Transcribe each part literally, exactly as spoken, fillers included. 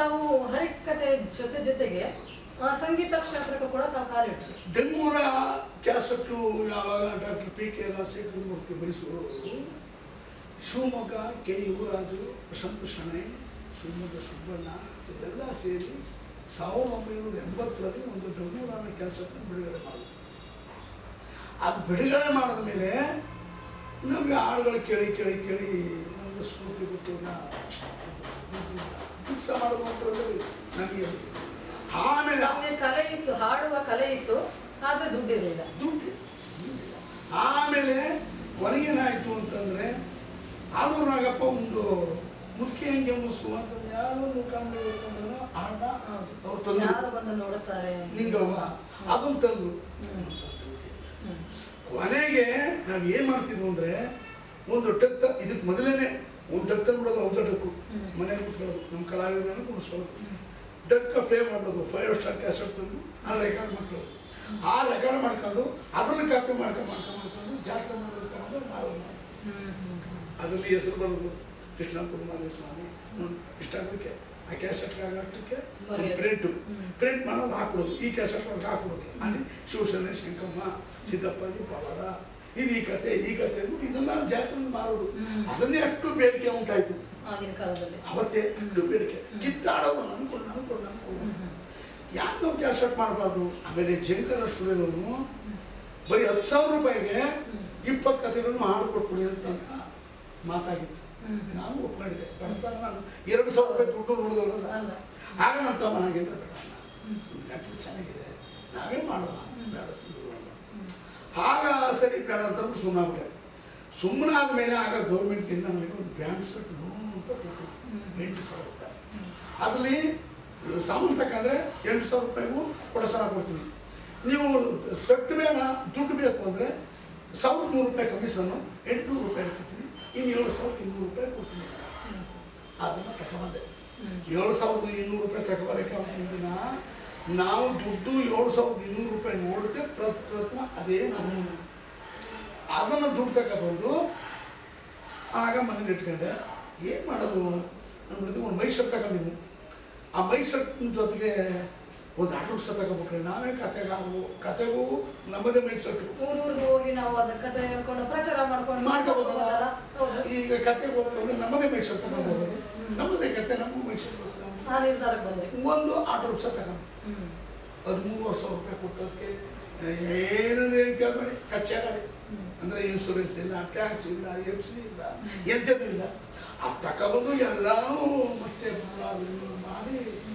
ತಾವು ಹರಿಕತೆ ಜೊತೆ ಜೊತೆಗೆ ಸಂಗೀತ ಕ್ಷೇತ್ರಕ್ಕೂ ಕೂಡ ತಾವು ಕಾಲಿಟ್ರಿ. ಬೆಂಗಳೂರ ಕ್ಯಾಸೆಟ್ಟು ಯಾವಾಗ doctor P K Rajashekhara Murthy Mysuru, Shivamogga K Yuvaraju, Prashanth Shenoy, Shivamogga Subbanna ಇದೆಲ್ಲ ಸೇರಿ ಸಾವಿರದ ಒಂಬೈನೂರ ಎಂಬತ್ತರಲ್ಲಿ ಒಂದು ಬೆಂಗಳೂರಾನ ಕ್ಯಾಸೆಟ್ನ ಬಿಡುಗಡೆ ಮಾಡಿದ್ರು. ಅದು ಬಿಡುಗಡೆ ಮಾಡಿದ ಮೇಲೆ ನಮಗೆ ಹಾಡುಗಳು ಕೇಳಿ ಕೇಳಿ ಕೇಳಿ ನಮಗೆ ಸ್ಫೂರ್ತಿ ಕೊಟ್ಟು ಕೆಲಸ ಮಾಡೋದು ನಮಗೆ. ಆಮೇಲೆ ಕಲೆ ಇತ್ತು, ಹಾಡುವ ಕಲೆ ಇತ್ತು, ಆದರೆ ದುಡ್ಡಿರಲಿಲ್ಲ. ದುಡ್ಡು ಆಮೇಲೆ ಕೊನೆಗೇನಾಯಿತು ಅಂತಂದರೆ ಆಲೂರು ನಾಗಪ್ಪ ಒಂದು ಮುಖ್ಯ ಹಂಗೆ ಮುಗಿಸುವ ಅಂತಂದು ಯಾರೋ ಮುಖಾಂಡ ಆಟ ಅವ್ರು ತಂದು ಯಾರು ಬಂದು ನೋಡುತ್ತಾರೆ ನಿಂಗವ್ವ ಅದನ್ನು ತಂದು. ಕೊನೆಗೆ ನಾವು ಏನು ಮಾಡ್ತಿದ್ವು ಅಂದರೆ ಒಂದು ಟೆತ್ತ ಇದಕ್ಕೆ ಮೊದಲೇ ಒಂದು ಟೆತ್ತ ಬಿಡೋದು ಔಷಧಕ್ಕೂ ಮನೇಲಿ ಕುತ್ಕೊಳ್ಳೋದು, ನಮ್ಮ ಕಲಾವಿದನ್ನು ಕುಣಿಸ್ಕೊಳ್ಳೋದು, ಡಕ್ಕ ಪ್ಲೇ ಮಾಡೋದು, ಫೈವ್ ಸ್ಟಾರ್ ಕ್ಯಾಸೆಟ್ ತಂದು ಅಲ್ಲಿ ರೆಕಾರ್ಡ್ ಮಾಡ್ಕೊಳ್ಳೋದು. ಆ ರೆಕಾರ್ಡ್ ಮಾಡ್ಕೊಂಡು ಅದನ್ನು ಕಾಪಿ ಮಾಡ್ಕೊಂಡು ಮಾಡ್ಕೊಂಡು ಮಾಡ್ಕೊಂಡು ಜಾತ್ರೆ ಮಾಡೋದು ತಗೊಂಡು ನಾವು ಅದರಲ್ಲಿ ಹೆಸರು ಬರೋದು ಕೃಷ್ಣ ಕುಮಾರ ಸ್ವಾಮಿ ಇಷ್ಟ ಆಗೋಕ್ಕೆ ಆ ಕ್ಯಾಸೆಟ್ಗಾಗಷ್ಟಕ್ಕೆ ಪ್ರಿಂಟು ಪ್ರಿಂಟ್ ಮಾಡೋದು ಹಾಕ್ಬಿಡೋದು, ಈ ಕ್ಯಾಸೆಟ್ಗೆ ಹಾಕ್ಬಿಡೋದು. ಅಲ್ಲಿ ಶಿವಸೇನೆ, ಶಂಕಮ್ಮ, ಸಿದ್ದಪ್ಪಾಜಿ, ಪವಾಡ, ಇದು ಈ ಕತೆ ಈ ಕತೆ ಇದೆಲ್ಲ ಜಾತ್ರೆ ಮಾರೋದು. ಅದನ್ನೇ ಅಷ್ಟು ಬೇಡಿಕೆ ಉಂಟಾಯಿತು ಆಗಿನ ಕಾಲದಲ್ಲಿ. ಅವತ್ತೇ ಅಷ್ಟು ಬೇಡಿಕೆ ಕಿತ್ತಾಡೋದು ಅನ್ಕೊಂಡು ಅನ್ಕೊಂಡು ಅನ್ಕೊಂಡು ಯಾಕೆ ನಾವು ಕ್ಯಾಸೆಟ್ ಮಾಡಬಾರ್ದು. ಆಮೇಲೆ ಜಂಕರ ಸ್ಟುಡಿಯೋದವನು ಬರೀ ಹತ್ತು ಸಾವಿರ ರೂಪಾಯಿಗೆ ಇಪ್ಪತ್ತು ಕಥೆಗಳನ್ನು ಹಾಡ್ಕೊಟ್ಬಿಡಿ ಅಂತ ಮಾತಾಗಿತ್ತು. ನಾವು ಒಪ್ಕೊಂಡಿದ್ದೆ. ಬಡತನ ನಾನು ಎರಡು ಸಾವಿರ ರೂಪಾಯಿ ದುಡ್ಡು ನೋಡಿದವರಲ್ಲ. ಆಗ ನನ್ನ ತಮ್ಮ ನನಗೇನು ಬೇಡ, ನಟರು ಚೆನ್ನಾಗಿದೆ, ನಾವೇ ಮಾಡೋಣ ಬೇಡ ಸುಂದರ. ಆಗ ಸರಿ ಬೇಡ ಅಂತಂದ್ಬಿಟ್ಟು ಸುಮ್ಮನಾಗ್ಬಿಟ್ಟೆ. ಸುಮ್ಮನಾದ ಮೇಲೆ ಆಗ ಗೌರ್ಮೆಂಟಿಂದ ನನಗೆ ಒಂದು ಬ್ಯಾಂಡ್ ಸೆಟ್ ಲೋನ್ ಅಂತ ಕೊಟ್ಟರು, ಎಂಟು ಸಾವಿರ ರೂಪಾಯಿ. ಅದರಲ್ಲಿ ಸಾಮಂತಕ್ಕಂದರೆ ಎಂಟು ಸಾವಿರ ರೂಪಾಯಿಗೂ ಕೊಡಸಾಲ ಕೊಡ್ತೀನಿ, ನೀವು ಸೆಟ್ ಬೇಡ ದುಡ್ಡು ಬೇಕು ಅಂದರೆ ಸಾವಿರದ ನೂರು ರೂಪಾಯಿ ಕಮಿಷನ್ನು ಎಂಟುನೂರು ರೂಪಾಯಿ ಕೊಡ್ತೀನಿ, ಇನ್ನು ಏಳು ಸಾವಿರದ ಇನ್ನೂರು ರೂಪಾಯಿ ಕೊಡ್ತೀನಿ. ಅದನ್ನು ತಗೊಂಡೆ. ಏಳು ಸಾವಿರದ ಇನ್ನೂರು ರೂಪಾಯಿ ತಗೊಬರೋಕ್ಕೆ ಅವತ್ತಿನ ದಿನ ನಾವು ದುಡ್ಡು ಏಳು ಸಾವಿರದ ಇನ್ನೂರು ರೂಪಾಯಿ ನೋಡಿದ್ರೆ ಪ್ರಥಮ ಅದೇ ಅದನ್ನು ದುಡ್ಡು ತಗೊಬಂದು ಆಗ ಮನೇಲಿ ಇಟ್ಕೊಂಡೆ. ಏನು ಮಾಡೋದು ಅಂದ್ಬಿಟ್ಟು ಒಂದು ಮೈ ಶರ್ಟ್ ತಗೊಂಡಿದ್ವಿ. ಆ ಮೈ ಶರ್ಟ್ನ ಜೊತೆಗೆ ಒಂದು ಆಟೋ ರಿಕ್ಷಾ ತಗೋಬಿಟ್ರೆ ನಾವೇ ಕತೆಗಾಗು ಕತೆಗೂ ನಮ್ಮದೇ ಮೈ ಶರ್ಟು ಊರೂರಿಗೆ ಹೋಗಿ ನಾವು ಅದನ್ನ ಕತೆ ಹೇಳ್ಕೊಂಡು ಪ್ರಚಾರ ಮಾಡ್ಕೊಂಡು ಮಾಡ್ಕೋಬೋದಲ್ಲ. ಈಗ ಕತೆಗೆ ಹೋಗ್ಕೊಂಡು ನಮ್ಮದೇ ಮೈ ಶರ್ಟ್ ತಗೋಬೋದು, ನಮ್ಮದೇ ಕತೆ ನಮ್ಮ ಮೈ ಶರ್ಟ್ ಆ ನಿರ್ಧಾರಕ್ಕೆ ಬಂದರೆ ಒಂದು ಆಟೋ ರಿಕ್ಷಾ ತಗೊಂಡು ಅದು ಮೂರುವರೆ ಸಾವಿರ ರೂಪಾಯಿ ಕೊಟ್ಟೋದಕ್ಕೆ ಏನಂದ್ರೆ ಏನು ಕೇಳಬೇಡಿ, ಕಚ್ಚಾಗಡಿ ಅಂದರೆ ಇನ್ಶೂರೆನ್ಸ್ ಇಲ್ಲ, ಟ್ಯಾಕ್ಸ್ ಇಲ್ಲ, ಎಫ್ ಸಿ ಇಲ್ಲ, ಎಂಥದ್ದು ಇಲ್ಲ. ಅದು ತಗೊಬಂದು ಎಲ್ಲರೂ ಮತ್ತೆ ಮಾಡಿ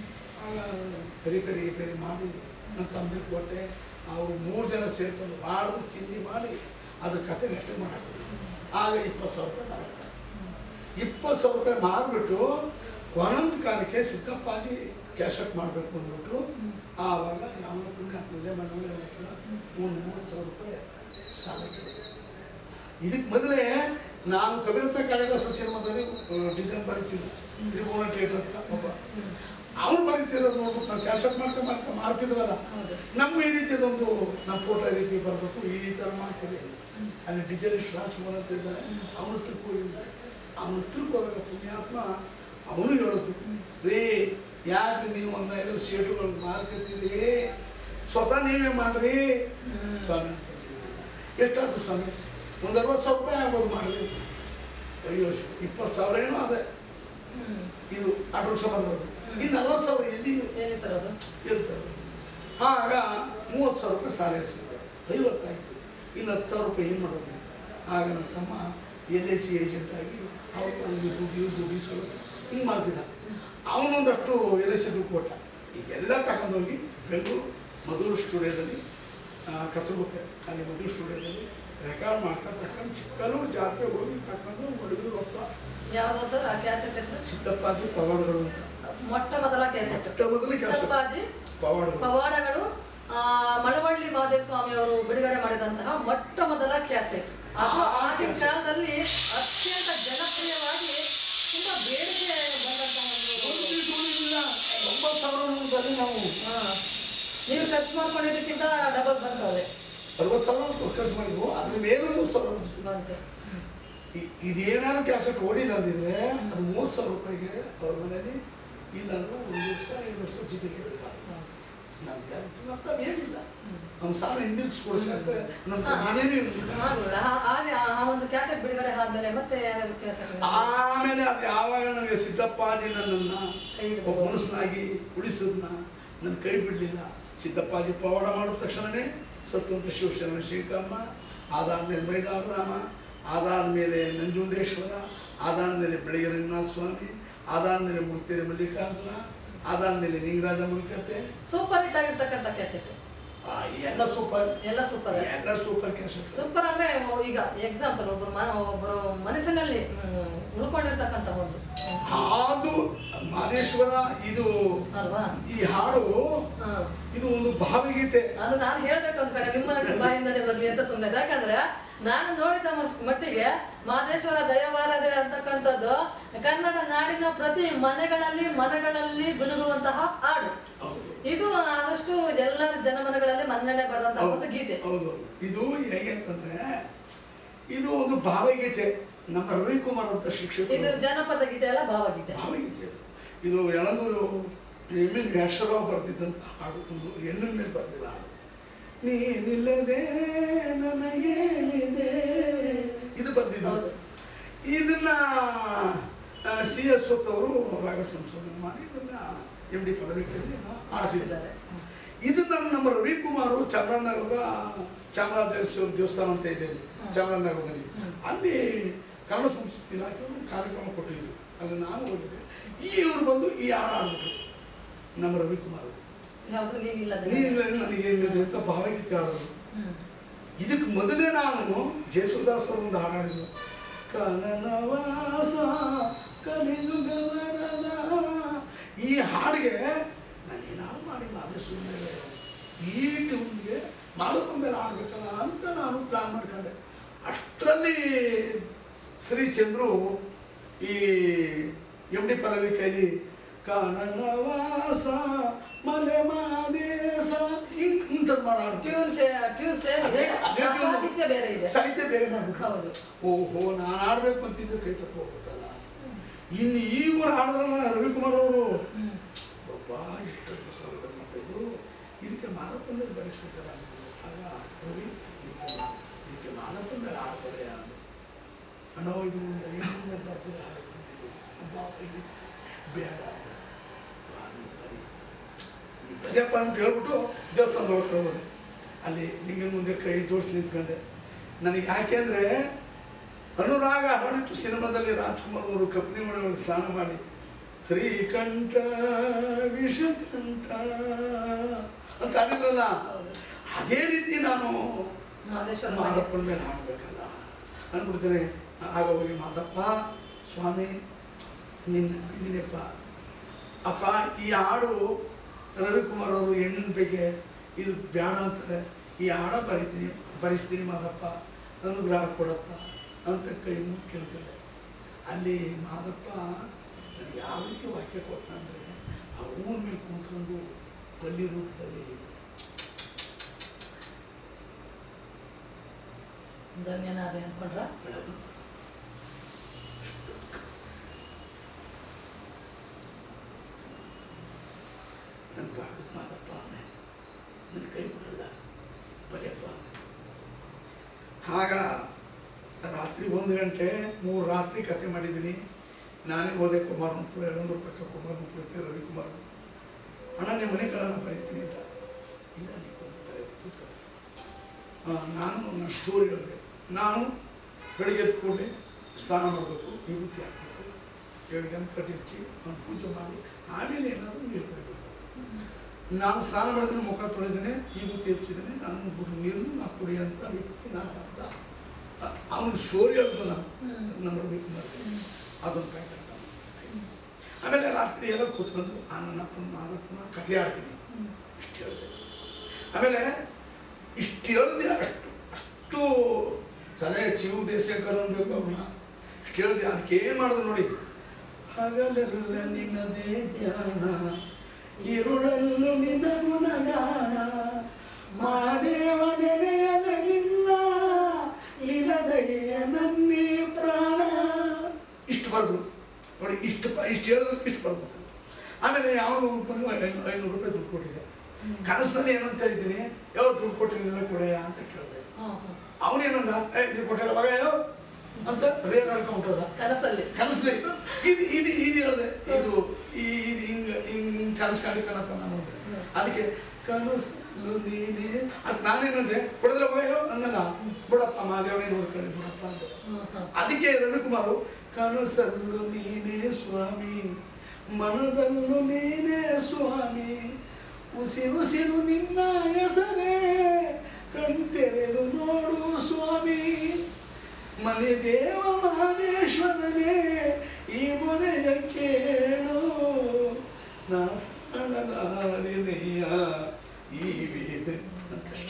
ರಿಪೇರಿ ರಿಪೇರಿ ಮಾಡಿ ನನ್ನ ತಂದೆ ಕೊಟ್ಟೆ. ಅವರು ಮೂರು ಜನ ಸೇರ್ಕೊಂಡು ಬಾರ್ದು ತಿಂಡಿ ಮಾಡಿ ಅದ್ರ ಕತೆ ನೆಟ್ಟೆ ಮಾಡಿ ಆಗ ಇಪ್ಪತ್ತು ಸಾವಿರ ರೂಪಾಯಿ ಮಾರ್ತಾರೆ. ಇಪ್ಪತ್ತು ಸಾವಿರ ರೂಪಾಯಿ ಮಾರಿಬಿಟ್ಟು ಒಂದೊಂದು ಕಾಲಕ್ಕೆ ಸಿದ್ದಪ್ಪಾಜಿ ಕ್ಯಾಶಟ್ ಮಾಡಬೇಕು ಅಂದ್ಬಿಟ್ಟು ಆವಾಗ ಯಾವ ಪುಣ್ಯ ಪೂಜೆ ಮನೆಯ ಒಂದು ಮೂರು ಸಾವಿರ ರೂಪಾಯಿ ಸಾಲ ಕೇಳಿದೆ. ಇದಕ್ಕೆ ಮೊದಲೇ ನಾನು ಕವಿರತ್ನ ಕಾಳಿದಾಸ ಸಿನಿಮಾದಲ್ಲಿ ಡಿಸೈನ್ ಬರೀತಿದ್ದೆ ತ್ರಿಭುವನ ಥಿಯೇಟರ್ ಹತ್ರ. ಒಬ್ಬ ಅವ್ನು ಬರೀತಿರೋದು ನೋಡ್ಬಿಟ್ಟು ನಾವು ಕ್ಯಾಶಟ್ ಮಾಡ್ಕೊಂಡು ಮಾಡ್ಕೊಂಡು ಮಾಡ್ತಿದ್ವಲ್ಲ, ನಮ್ಮ ಈ ರೀತಿಯದೊಂದು ನಮ್ಮ ಫೋಟೋ ರೀತಿ ಬರಬೇಕು, ಈ ಥರ ಮಾಡ್ತೀವಿ. ಅಲ್ಲಿ ಡಿಸೈನಿಸ್ಟ್ ರಾಜ್ಕುಮಾರ್ ಅಂತ ಇದ್ದಾರೆ, ಅವನ ಹತ್ರಕ್ಕೆ ಹೋಗಿದ್ದಾರೆ. ಅವನ ಹತ್ರಕ್ಕೆ ಹೋದಾಗ ಪುಣ್ಯಾತ್ಮ ಅವನು ಹೇಳೋದು, ರೇ ಯಾಕೆ ನೀವು ಒಂದು ಐದು ಶೇಟುಗಳು ಮಾರ್ಕತ್ತೀರಿ, ಸ್ವತಃ ನೀವೇ ಮಾಡ್ರಿ ಸ್ವಾಮಿ. ಎಷ್ಟಾಯ್ತು ಸ್ವಾಮಿ? ಒಂದು ಅರವತ್ತು ಸಾವಿರ ರೂಪಾಯಿ ಆಗ್ಬೋದು ಮಾಡ್ರಿ. ಅಯ್ಯೋ ಇಪ್ಪತ್ತು ಸಾವಿರ ಏನೋ ಅದೇ ಇದು ಆಟೋ ರಿಕ್ಷಾ ಬರ್ಬೋದು, ಇನ್ನು ಅರವತ್ತು ಸಾವಿರ ಎಲ್ಲಿ ಎಲ್ಲಿ ತರೋದು ಎಲ್ಲಿ ತರೋದು? ಆಗ ಮೂವತ್ತು ಸಾವಿರ ರೂಪಾಯಿ ಸಾಲ ಎಸಿದ್ರು, ಐವತ್ತಾಯಿತು, ಇನ್ನು ಹತ್ತು ಸಾವಿರ ರೂಪಾಯಿ ಏನು ಮಾಡೋದು? ಆಗ ನನ್ನ ತಮ್ಮ ಎಲ್ ಐ ಸಿ ಏಜೆಂಟ್ ಆಗಿ ಅವ್ರು ದುಡ್ಡು ದುಡ್ಡು ಇಸ್ಕೊಳ್ಳೋದು ಹಿಂಗೆ ಮಾಡ್ತಿದ್ದ. ಅವನೊಂದಷ್ಟು ಎಲ್ ಐ ಸಿ ದುಡ್ಡು ಕೊಟ್ಟ. ಈಗೆಲ್ಲ ತಗೊಂಡೋಗಿ ಬೆಂಗಳೂರು ಮಧುರ ಸ್ಟುಡಿಯೋದಲ್ಲಿ ಕತ್ತಲುಗುಪ್ಪೆ ಅಲ್ಲಿ ಮಧುರ ಸ್ಟುಡಿಯೋದಲ್ಲಿ ರೆಕಾರ್ಡ್ ಮಾಡ್ಕೊಂಡು ತಕೊಂಡು ಚಿಕ್ಕನೂರು ಜಾತ್ರೆ ಹೋಗಿ ತಕೊಂಡು ಹುಡುಗರು ಒಪ್ಪ. ಯಾವುದು ಸರ್ ಆ ಕ್ಯಾಸೆಟ್ ಹೆಸರು? ಸಿದ್ದಪ್ಪಾಜಿ ಪವಾಡಗಳು ಅಂತ. ಮೊಟ್ಟ ಮೊದಲ ಕ್ಯಾಸೆಟ್ ಸಿದ್ದಪ್ಪಾಜಿ ಪವಾಡಗಳು. ಮಳವಳ್ಳಿ ಮಹದೇವ ಸ್ವಾಮಿ ಅವರು ಬಿಡುಗಡೆ ಮಾಡಿದಂತಹ ಮೊಟ್ಟ ಮೊದಲ ಕ್ಯಾಸೆಟ್. ಅದು ಆಗಿನ ಕಾಲದಲ್ಲಿ ಅತ್ಯಂತ ಜನಪ್ರಿಯವಾಗಿ ತುಂಬಾ ಬೇಡಿಕೆ ಬಂದಂತಹ ಒಂಬತ್ತು ಸಾವಿರ ನಾವು ನೀವು ಖರ್ಚು ಮಾಡ್ಕೊಂಡಿದ್ದಕ್ಕಿಂತ ಡಬಲ್ ಬಂತವ್ರೆ. ಅರವತ್ತು ಸಾವಿರ ಖರ್ಚು ಮಾಡಿದ್ವು, ಅದ್ರ ಮೇಲೆ ಮೂವತ್ತು ಸಾವಿರ ಬಂತು. ಇದೇನಾದ್ರು ಕ್ಯಾಸೆಟ್ ಓಡಿಲ್ಲ ಅಂದಿದ್ರೆ ಅದು ಮೂವತ್ತು ಸಾವಿರ ರೂಪಾಯಿಗೆ ಅವ್ರ ಮನೇಲಿ ಇಲ್ಲ ಅಂದ್ರೆ ಒಂದು ದಿವಸ ಜೊತೆಗೆ ನಾನು ಗ್ಯಾರಂಟಿ ಮತ್ತೆ ಏನಿಲ್ಲ ನಮ್ಮ ಸಾಲ ಹಿಂದಿರುಗಿಸ್ಕೊಡ್ಸಕ್ಕೆ ನಮ್ಗೆ ಏನೇನೂ ಇರಲಿಲ್ಲ. ಒಂದು ಕ್ಯಾಸೆಟ್ ಬಿಡುಗಡೆ ಆದ್ಮೇಲೆ ಮತ್ತೆ ಆಮೇಲೆ ಅದು ಯಾವಾಗ ನನಗೆ ಸಿದ್ದಪ್ಪಾಜಿ ನನ್ನನ್ನು ಒಬ್ಬ ಮನುಷ್ಯನಾಗಿ ಉಳಿಸೋದನ್ನ ನನ್ನ ಕೈ ಬಿಡಲಿಲ್ಲ. ಸಿದ್ದಪ್ಪಾಜಿ ಪವಾಡ ಮಾಡಿದ ತಕ್ಷಣವೇ ಸತ್ವಂತ ಶಿವಶರಣ ಶ್ರೀಕಮ್ಮ, ಅದಾದಮೇಲೆ ಮೈದಾನರಾಮ, ಅದಾದಮೇಲೆ ನಂಜುಂಡೇಶ್ವರ, ಅದಾದಮೇಲೆ ಬೆಳಗ್ಗೆ ರಂಗನಾಥ ಸ್ವಾಮಿ, ಅದಾದಮೇಲೆ ಮುಕ್ತೇರಿ ಮಲ್ಲಿಕಾರ್ಜುನ, ಅದಾದಮೇಲೆ ನಿಂಗರಾಜ ಮುಲ್ಕತೆ. ಸೂಪರ್ ಹಿಟ್ ಆಗಿರ್ತಕ್ಕಂಥ ಕ್ಯಾಸೆಟ್ ಎಲ್ಲ ಸೂಪರ್, ಎಲ್ಲ ಸೂಪರ್, ಎಲ್ಲ ಸೂಪರ್ ಕ್ಯಾಸೆಟ್. ಸೂಪರ್ ಅಂದ್ರೆ ಈಗ ಎಕ್ಸಾಂಪಲ್ ಒಬ್ಬರು ಒಬ್ಬರು ಮನಸ್ಸಿನಲ್ಲಿ ಉಳ್ಕೊಂಡಿರ್ತಕ್ಕಂಥ ಒಂದು ಹಾಡು ಮಾದೇಶ್ವರ. ಇದು ಅಲ್ವಾ ಈ ಹಾಡು ಇದು ಒಂದು ಭಾವಗೀತೆ. ಅದು ನಾನು ಹೇಳ್ಬೇಕು ಅಂತ ಕಡೆ ನಿಮ್ಮ ಬಾಯಿಂದಲೇ ಬರ್ಲಿ ಅಂತ ಸುಮ್ಮನೆ. ಯಾಕಂದ್ರೆ ನಾನು ನೋಡಿದ ಮಟ್ಟಿಗೆ ಮಾದೇಶ್ವರ ದಯವಾರದೆ ಅಂತಕ್ಕಂಥದ್ದು ಕನ್ನಡ ನಾಡಿನ ಪ್ರತಿ ಮನೆಗಳಲ್ಲಿ ಮನೆಗಳಲ್ಲಿ ಗುನುಗುವಂತಹ ಹಾಡು. ಇದು ಆದಷ್ಟು ಎಲ್ಲರ ಜನಮನಗಳಲ್ಲಿ ಮನ್ನಣೆ ಬರೆದಂತಹ ಒಂದು ಗೀತೆ. ಹೌದು, ಇದು ಹೇಗೆ ಅಂತಂದ್ರೆ ಇದು ಒಂದು ಭಾವಗೀತೆ. ನಮ್ಮ ರವಿಕುಮಾರ್ ಅಂತ ಶಿಕ್ಷಕ. ಇದು ಜನಪದ ಗೀತೆ ಅಲ್ಲ, ಭಾವಗೀತೆ. ಭಾವಗೀತೆ ಇದು ಯಳಂದೂರು ಎಮ್ ಎನ್ ವ್ಯಾಸರಾವ್ ಬರೆದಿದ್ದಂತ ಹಾಡು. ಒಂದು ಹೆಣ್ಣಿನ ಮೇಲೆ ಬರೆದಿಲ್ಲ ಹಾಡು. ನೀನಿಲ್ಲದೆ ನನಗೇನಿದೆ ಇದು ಬರೆದಿದ್ದು. ಇದನ್ನ ಸಿ ಎಸ್ ಅವರು ರಾಗ ಸಂಶೋಧನೆ ಮಾಡಿ ಇದನ್ನ ಎಂ ಡಿ ಪದವಿಯಲ್ಲಿ ಆಡಿಸಿದ್ದಾರೆ. ಇದನ್ನ ನಮ್ಮ ರವಿಕುಮಾರು ಚಾಮರಾಜನಗರದ ಚಾಮರಾಜೇಶ್ವರ ದೇವಸ್ಥಾನ ಅಂತ ಇದೆ ಚಾಮರಾಜನಗರದಲ್ಲಿ, ಅಲ್ಲಿ ಕನ್ನಡ ಸಂಸ್ಕೃತಿ ಇಲಾಖೆ ಒಂದು ಕಾರ್ಯಕ್ರಮ ಕೊಟ್ಟಿದ್ರು. ಅಲ್ಲಿ ನಾನು ಹೋಗಿದ್ದೆ. ಈ ಇವರು ಬಂದು ಈ ಹಾಡು ಆಡ್ಬಿಟ್ರು ನಮ್ಮ ರವಿಕುಮಾರ್. ನೀನಿಲ್ಲ ನನಗೇನಿದೆ ಅಂತ ಭಾವಗೀತೆ ಆಡೋದು. ಇದಕ್ಕೆ ಮೊದಲೇ ನಾನು ಜಯಸುದಾಸ್ ಅವರು ಒಂದು ಹಾಡಾಡಿದ್ರು. ಕನನವಾಸ ಕಲಿಯುಗವರದ. ಈ ಹಾಡಿಗೆ ನಾನೇನಾದ್ರು ಮಾಡಿ ಮಾದೇಶ್ವರ ಮೇಲೆ ಈ ಟ್ಯೂನ್ಗೆ ಮಾಲೂಕನ ಮೇಲೆ ಆಡ್ಬೇಕಲ್ಲ ಅಂತ ನಾನು ಪ್ಲಾನ್ ಮಾಡ್ಕೊಂಡೆ. ಅಷ್ಟರಲ್ಲಿ ಶ್ರೀ ಚಂದ್ರು ಈ ಎಮ್ ಡಿ ಪಲ್ಲವಿ ಕೈಲಿ ಕಾನನವಾಸ ಮಲೆ ಮಾದೇಶ ಹಿಂಗ್ ಸಾಹಿತ್ಯ ಬೇರೆ ಮಾಡ್ಬಿಟ್ಟು ಓಹೋ ನಾನು ಆಡ್ಬೇಕು ಅಂತಿದ್ದು ಕೈ ತಪ್ಪ ಹೋಗುತ್ತಲ್ಲ. ಇನ್ನು ಈಗ ಹಾಡಿದ್ರಲ್ಲ ರವಿಕುಮಾರ್ ಅವರು, ಒಬ್ಬ ಇಷ್ಟ ಇದು ಇದಕ್ಕೆ ಮಾದಪ್ಪನ ಮೇಲೆ ಬರೆಸ್ಬಿಟ್ಟಾರ. ಆಗ ರವಿ ಇದಕ್ಕೆ ಮಾದಪ್ಪನ ಮೇಲೆ ಆಡ್ತಾರೆ ಅಣ್ಣ, ಇದು ಹೆಣ್ಣಿನ ಬರ್ತೀರ ಹಾಡ್ಕೊಂಡಿದ್ದು ಒಬ್ಬ ಬೇಡ ಬರೆಯಪ್ಪ ಅಂತ ಹೇಳ್ಬಿಟ್ಟು ದೇವಸ್ಥಾನದ ಹೋಗ್ತಾರೆ. ಅಲ್ಲಿ ನಿಂಗೆ ಮುಂದೆ ಕೈ ಜೋಡಿಸಿ ನಿಂತ್ಕೊಂಡೆ. ನನಗೆ ಯಾಕೆ ಅಂದರೆ ಅನುರಾಗ ಹಾಡಿತ್ತು ಸಿನಿಮಾದಲ್ಲಿ ರಾಜ್ಕುಮಾರ್ ಅವರು ಕಪ್ಪನಿ ಒಳಗೆ ಸ್ನಾನ ಮಾಡಿ ಶ್ರೀಕಂಠ ವಿಷಕಂಠ ಅಂತ ಆಡಿದ್ರಲ್ಲ, ಅದೇ ರೀತಿ ನಾನು ಮಾದಪ್ಪನ ಮೇಲೆ ಹಾಡಬೇಕಲ್ಲ ಅಂದ್ಬಿಡ್ತೇನೆ. ಆಗ ಹೋಗಿ ಮಾದಪ್ಪ ಸ್ವಾಮಿ ನಿನ್ನ ನಂಬಿದ್ದೀನಪ್ಪ ಅಪ್ಪ, ಈ ಹಾಡು ರವಿಕುಮಾರ್ ಅವರು ಹೆಣ್ಣಿನ ಬಗ್ಗೆ ಇದು ಬೇಡ ಅಂತಾರೆ, ಈ ಹಾಡ ಬರೀತೀನಿ ಬರೆಸ್ತೀನಿ ಮಾದಪ್ಪ ಅನುಗ್ರಹ ಕೊಡಪ್ಪ ಅಂತ ಕೈ ಮುಗಿ ಕೇಳ್ಕೊಂಡೆ. ಅಲ್ಲಿ ಮಾದಪ್ಪ ನನಗೆ ಯಾವ ರೀತಿ ವಾಕ್ಯ ಕೊಟ್ಟ ಅಂದರೆ ಆ ಊರ ಮೇಲೆ ಕೂತ್ಕೊಂಡು ಪಲ್ಲಿ ರೂಪದಲ್ಲಿ ಧನ್ಯನಾದೆ ಅನ್ಕೊಂಡ್ರ. ನನ್ನ ಭಾಗದ ಮಾದಪ್ಪ ಅವನೇ ನನ್ನ ಕೈ ಬಿಡಲ್ಲ ಬರೆಯಪ್ಪ. ಆಗ ರಾತ್ರಿ ಒಂದು ಗಂಟೆ ಮೂರು ರಾತ್ರಿ ಕತೆ ಮಾಡಿದ್ದೀನಿ. ನಾನೇ ಹೋದೆ ಕುಮಾರನಪುರ, ಎಳಂದೂರು ಪಕ್ಕ ಕುಮಾರನಪುರಕ್ಕೆ ರವಿಕುಮಾರ್. ಅಣ್ಣ ನಿಮ್ಮ ಮನೆ ಕಳನ್ನ ಬರೀತೀನಿ ಅಂತ. ಇಲ್ಲ ನಾನು ನನ್ನ ಸ್ಟೋರಿ ಹೇಳಿದೆ. ನಾನು ಬೆಳಿಗ್ಗೆ ಎದ್ದು ಕೂಡಲೇ ಸ್ನಾನ ಮಾಡಬೇಕು, ವಿಭೂತಿ ಹಾಕಬೇಕು, ಎರಡು ಗಂಟೆ ಕಟ್ಟಿ ಹಚ್ಚಿ ನಾನು ಪೂಜೆ ಮಾಡಿ ಆಮೇಲೆ ಏನಾದರೂ ನೀರು ಕುಡಿಬೇಕು. ನಾನು ಸ್ನಾನ ಮಾಡಿದ್ರೆ ಮುಖ ತೊಳೆದೇನೆ, ವಿಭೂತಿ ಹಚ್ಚಿದ್ದೇನೆ, ನಾನು ಬಿಟ್ಟು ನೀರನ್ನು ನಾ ಕುಡಿಯೋಂಥ ವ್ಯಕ್ತಿ ನಾನು ಅಂತ ಅವನಿಗೆ ಸ್ಟೋರಿ ಹೇಳಿದ್ರು. ನಾನು ನಮ್ಮ ರವಿಕುಮಾರ್ ಅದನ್ನು ಕಾಯ್ತಾ. ಆಮೇಲೆ ರಾತ್ರಿ ಎಲ್ಲ ಕೂತ್ಕೊಂಡು ಆ ನನ್ನಪ್ಪನ ಮಾದಪ್ಪನ ಕಥೆ ಆಡ್ತೀನಿ. ಇಷ್ಟು ಹೇಳಿದೆ. ಆಮೇಲೆ ಇಷ್ಟು ಹೇಳಿದೆ. ಅಷ್ಟು ಅಷ್ಟು ತಲೆ ಚಿವು ದೇಶಕರ ಅನ್ಬೇಕು ಅವನ್ನ. ಇಷ್ಟು ಹೇಳಿದೆ. ಅದಕ್ಕೆ ಏನು ಮಾಡಿದ್ರು ನೋಡಿ. ಹಗಲೆಲ್ಲ ನಿನ್ನದೇ ಧ್ಯಾನ, ഇരുളല്ലു ನಿನ್ನ ಗುಣಗಾನ, ಮಾದೇವ ನೆನೆಯದ ನಿನ್ನ ಲೀಲದಯ್ಯ ನನ್ನಿ ಪ್ರಾಣ. ಇಷ್ಟು ಬರೆದು ನೋಡಿ. ಇಷ್ಟು ಇಷ್ಟು ಹೇಳಿದ್ರೆ ಇಷ್ಟು ಬರ್ಬೇಕು. ಆಮೇಲೆ ಯಾವನು ಬಂದು ಐನೂರು ರೂಪಾಯಿ ದುಡ್ಡು ಕೊಟ್ಟಿದೆ. ಕನಸಿನಲ್ಲಿ ಏನಂತ ಇದ್ದೀನಿ, ಯಾವ ದುಡ್ಡು ಕೊಟ್ಟಿರಲಿಲ್ಲ ಕೊಡೆಯ ಅಂತ ಕೇಳಿದೆ. ಅವನೇನಂದ, ಏ ನೀವು ಕೊಟ್ಟಿಲ್ಲ ಮಗ ಯಾವ ಅಂತ ರೇಟ್ ಆಡ್ಕೊಂಡ್ಬಿಟ್ಟದ ಕನಸಲ್ಲಿ. ಕನಸಲ್ಲಿ ಇದು ಇದು ಇದು ಹೇಳಿದೆ, ಇದು ಇದು ಹಿಂಗ ಹಿಂಗ್ ಕನಸು ಕಾಣಿಕಣಪ್ಪ ನಾನು ಅಂತ. ಅದಕ್ಕೆ ಕನಸು ನೀನೇ ಅದು ನಾನೇನಂದೆ, ಕೊಡದಿಲ್ಲ ಮಗ ಯಾವ ಅನ್ನಲ್ಲ, ಬಿಡಪ್ಪ ಮಾದೇವನೇ ನೋಡ್ಕೊಳ್ಳಿ ಬಿಡಪ್ಪ ಅಂತ. ಅದಕ್ಕೆ ರವಿಕುಮಾರು ಕನಸಲ್ಲೂ ನೀನೇ ಸ್ವಾಮಿ, ಮನದಲ್ಲೂ ನೀನೇ ಸ್ವಾಮಿ, ಉಸಿರುಸಿರು ನಿನ್ನ ಹೆಸರೇ, ಕಣ್ತೆರೆದು ನೋಡು ಸ್ವಾಮಿ, ಮನೆ ದೇವ ಮಹದೇಶ್ವರನೇ ಈ ಮೊರೆಯ ಕೇಳು, ನಾಡಲಾರೆನೆಯ ಈ ವೇದ. ಕಷ್ಟ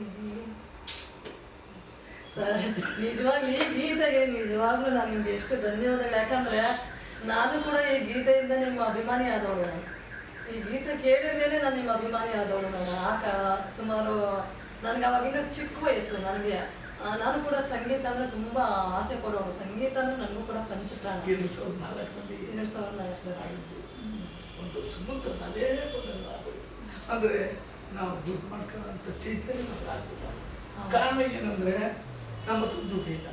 ಸರ್, ನಿಜವಾಗ್ಲೂ ಈ ಗೀತೆಗೆ ನಿಜವಾಗ್ಲೂ ನಾನು ನಿಮ್ಗೆ ಎಷ್ಟು ಧನ್ಯವಾದಗಳು. ಯಾಕಂದ್ರೆ ನಾನು ಕೂಡ ಈ ಗೀತೆಯಿಂದ ನಿಮ್ಮ ಅಭಿಮಾನಿ ಆದವಳು. ನಾನು ಈ ಗೀತೆ ಕೇಳಿದ ಮೇಲೆ ನಾನು ನಿಮ್ಮ ಅಭಿಮಾನಿ ಆದವಳು. ನಾನು ಆಕ ಸುಮಾರು ನನಗೆ ಅವಾಗಿನ ಚಿಕ್ಕ ವಯಸ್ಸು. ನನಗೆ ನಾನು ಕೂಡ ಸಂಗೀತ ಅಂದರೆ ತುಂಬ ಆಸೆ ಪಡೋಳು. ಸಂಗೀತ ಅಂದರೆ ನನಗೂ ಕೂಡ ಪಂಚಪ್ರಾಣ. ಎರಡು ಸಾವಿರದ ನಾಲ್ಕರಲ್ಲಿ ಎರಡು ಸಾವಿರದ ನಾಲ್ಕರಲ್ಲಿ ಒಂದು ಸುಮಂತ ತಲೆ ಬದಲು ಆಗೋಯ್ತು. ಅಂದರೆ ನಾವು ದುಡ್ಡು ಮಾಡ್ಕೊಳ್ಳೋಂಥ ಚೈತನ್ಯ ಆಗ್ಬೋದು. ಕಾರಣ ಏನಂದರೆ ನಮ್ಮ ಹತ್ರ ದುಡ್ಡಿಲ್ಲ.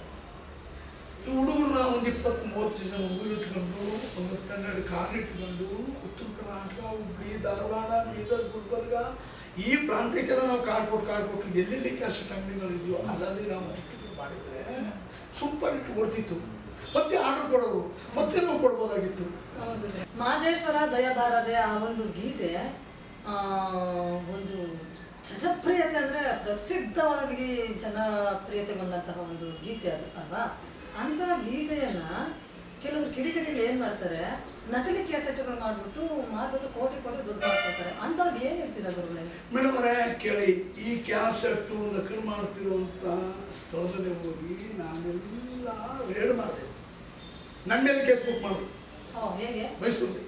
ಈ ಹುಡುಗರನ್ನ ಒಂದು ಇಪ್ಪತ್ತು ಮೂವತ್ತು ಜನ ಹುಡುಗರು ಇಟ್ಕೊಂಡು, ಒಂದು ಹನ್ನೆರಡು ಕಾರ್ ಇಟ್ಕೊಂಡು ಉತ್ತರ ಕರ್ನಾಟಕ, ಹುಬ್ಳಿ, ಧಾರವಾಡ, ಬೀದರ್, ಗುಲ್ಬರ್ಗ ಈ ಪ್ರಾಂತ್ಯಕ್ಕೆಲ್ಲ ನಾವು ಕಾರ್ ಕೊಟ್ಟು ಕಾರ್ ಕೊಟ್ಟು ಎಲ್ಲೆಲ್ಲಿ ಕ್ಯಾಸೆಟ್ ಅಂಗಡಿಗಳಿದೆಯೋ ಅಲ್ಲಲ್ಲಿ ನಾವು ಡಿಸ್ಟ್ರಿಬ್ಯೂಟ್ ಮಾಡಿದರೆ ಸೂಪರ್ ಹಿಟ್ ಓಡ್ತಿತ್ತು. ಮತ್ತೆ ಆರ್ಡರ್ ಕೊಡೋರು, ಮತ್ತೆ ನಾವು ಕೊಡ್ಬೋದಾಗಿತ್ತು. ಹೌದು. ಮಹದೇಶ್ವರ ದಯಾಬಾರದೆ ಆ ಒಂದು ಗೀತೆ ಒಂದು ಜನಪ್ರಿಯತೆ ಅಂದರೆ ಪ್ರಸಿದ್ಧವಾಗಿ ಜನಪ್ರಿಯತೆಗೊಂಡಂತಹ ಒಂದು ಗೀತೆ ಅದು ಅಲ್ವಾ. ಅಂತಹ ಗೀತೆಯನ್ನ ಕೆಲವರು ಕಿಡಿಗಡಿಗಳು ಏನು ಮಾಡ್ತಾರೆ, ನಕಲಿ ಕ್ಯಾಸೆಟ್ಗಳು ಮಾಡಿಬಿಟ್ಟು ಮಾರ್ಬಿಟ್ಟು ಕೋಟಿ ಕೋಟಿ ದುಡ್ಡು ಮಾಡ್ಕೊತಾರೆ. ಅಂಥವ್ರಿಗೆ ಏನು ಹೇಳ್ತೀರಾ ಗುರುಗಳೇ? ಮೇಡಮ್ ಅವರೇ ಕೇಳಿ, ಈ ಕ್ಯಾಸೆಟ್ಟು ನಕಲು ಮಾಡ್ತಿರುವಂಥ ಸ್ಥಳದಲ್ಲಿ ಹೋಗಿ ನಾನೆಲ್ಲ ರೇಡ್ ಮಾಡಿದೆ. ನನ್ನ ಮೇಲೆ ಕೇಸ್ ಬುಕ್ ಮಾಡಿದ್ರು. ಓ ಹೇಗೆ? ಮೈಸೂರಲ್ಲಿ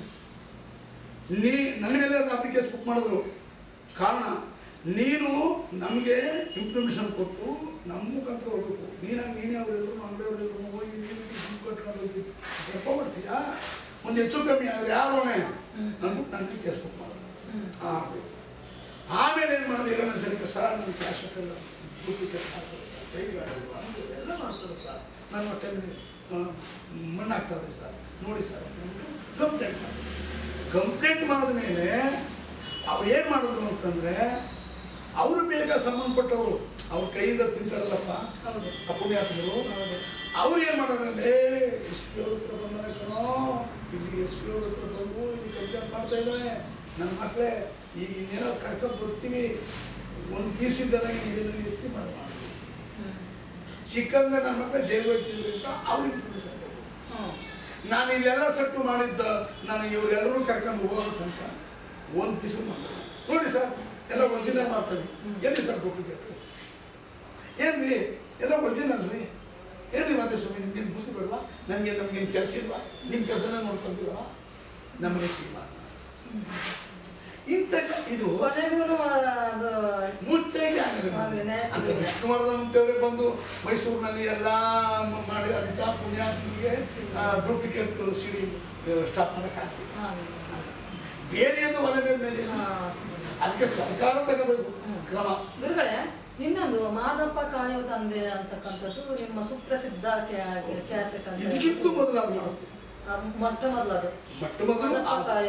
ನೀ ನನ್ನ ಮೇಲೆ ಕಾಪಿ ಕೇಸ್ ಬುಕ್ ಮಾಡಿದ್ರು. ಕಾರಣ ನೀನು ನಮಗೆ ಇನ್ಫಾರ್ಮೇಷನ್ ಕೊಟ್ಟು ನಮ್ಮ ಮುಖಾಂತರ ಹೋಗ್ಬೇಕು. ನೀನಾಗ ನೀನೇ ಅವರೆಲ್ಲರೂ ಅಂಗಡಿಯವರೆಲ್ಲರೂ ಹೋಗಿ ನೀನು ದುಡ್ಡು ಕಟ್ಕೊಂಡು ಹೋಗಿ ಎಪ್ಪ ಮಾಡ್ತೀಯಾ, ಒಂದು ಹೆಚ್ಚು ಕಮ್ಮಿ ಆದರೆ ಯಾರು ನನ್ಗೆ ನನಗೆ ಕೇಸ್ ಬುಕ್ ಮಾಡಿದ್ರು. ಹಾಂ, ಆಮೇಲೆ ಏನು ಮಾಡಿದೆ, ಎರಡನೇ ಸರಿ ಸರ್ ನನ್ನ ಕ್ಯಾಶೆಟ್ ಎಲ್ಲ ಡೂಪ್ಲಿಕೇಟ್ ಮಾಡ್ತಾರೆ ಸರ್, ಕೈಗಾಡೋದು ಅಂದು ಎಲ್ಲ ಮಾಡ್ತಾರೆ ಸರ್, ನನ್ನ ಹೊಟ್ಟೆಲ್ಲಿ ಮಣ್ಣಾಗ್ತದೆ ಸರ್, ನೋಡಿ ಸರ್ ಕಂಪ್ಲೇಂಟ್ ಮಾಡಿ. ಕಂಪ್ಲೇಂಟ್ ಮಾಡಿದ ಮೇಲೆ ಅವ್ರು ಏನು ಮಾಡಿದ್ರು ಅಂತಂದರೆ, ಅವರು ಬೇಗ ಸಂಬಂಧಪಟ್ಟವರು ಅವ್ರ ಕೈಯಿಂದ ತಿಂತಾರಲ್ಲಪ್ಪ ಆ ಪುಣ್ಯಾತ್ಮರು, ಅವ್ರು ಏನು ಮಾಡೋದಂದ್ರೆ ಎಸ್ ಪಿ ಅವ್ರ ಹತ್ರ ಬಂದಾಗ ಕಣೋ, ಇಲ್ಲಿ ಎಸ್ ಪಿ ಅವ್ರ ಹತ್ರ ಬಂದು ಇಲ್ಲಿ ಕಂಪ್ಲೇಂಟ್ ಮಾಡ್ತಾ ಇದ್ದಾರೆ ನನ್ನ ಮಕ್ಕಳೇ, ಈಗ ಇನ್ನೇನೋ ಕರ್ಕೊಂಡು ಬರ್ತೀವಿ, ಒಂದು ಪೀಸ್ ಇದ್ದಾಗ ನೀವೆಲ್ಲ ಎತ್ತಿ ಮಾಡಿ ಮಾಡ್ತೀವಿ, ಸಿಕ್ಕಂದ್ರೆ ನನ್ನ ಮಕ್ಕಳೇ ಜೈಲು ಹೋಗ್ತಿದ್ರಿ ಅಂತ ಅವ್ರಿಗೆ ಪೊಲೀಸ್ ಹಾಕೋದು. ನಾನು ಇಲ್ಲೆಲ್ಲ ಸೆಟ್ಟು ಮಾಡಿದ್ದ ನಾನು ಇವರೆಲ್ಲರೂ ಕರ್ಕೊಂಡು ಹೋಗೋ ತನಕ ಒಂದು ಪೀಸು ಮಾಡ್ತಾರೆ. ನೋಡಿ ಸರ್ ಎಲ್ಲ ಒರಿಜಿನಲ್ ಮಾಡ್ತಾರೆ, ಎಲ್ಲಿ ಸರ್ ಡೂಪ್ಲಿಕೇಟ್ ಏನ್ರಿ ಎಲ್ಲ ಒರಿಜಿನಲ್ ರೀ, ಏನ್ರಿ ಮತ್ತೆ ಸ್ವಾಮಿ ನಿಮ್ಗೇನು ಬುದ್ಧಿ ಬೇಡವಾ, ನನಗೆ ನಮ್ಗೇನು ಕೆಲಸ ಇಲ್ವಾ, ನಿಮ್ಮ ಕೆಲಸನ ನೋಡ್ಕೊಂತೀವ, ನಮಗೆ ಚೀಮ ಇಂಥ ಇದು ಮುಚ್ಚಾಗಿ ಆಗಲ್ಲ. ವಿಷ್ಣುವರ್ಧನ್ ಅಂತೇವ್ರೆ ಬಂದು ಮೈಸೂರಿನಲ್ಲಿ ಎಲ್ಲ ಮಾಡಿ ಅಂತ ಪುಣ್ಯಾತ್ಮರಿಗೆ ಡೂಪ್ಲಿಕೇಟ್ ಸಿಡಿ ಸ್ಟಾಪ್ ಮಾಡೋಕ್ಕಾಗ್ತದೆ. ಬೇರೆಯದು ಒಲೆ ಮೇಲೆ ಅದಕ್ಕೆ ಸರ್ಕಾರ ತಗೋಬೇಕು ಕ್ರಮ. ಗುರುಗಳೇ, ಇನ್ನೊಂದು ಮಾದಪ್ಪ ಕಾಯೋ ತಂದೆ ಅಂತಕ್ಕಂಥದ್ದು ನಿಮ್ಮ ಸುಪ್ರಸಿದ್ಧ ಕ್ಯಾಸೆಟ್ ಅಂತ. ಇದಕ್ಕಿಂತ ಮೊದಲು ಮೊಟ್ಟ ಮೊದಲದು ಮೊಟ್ಟ ಮೊದಲು ಕಾಯೋ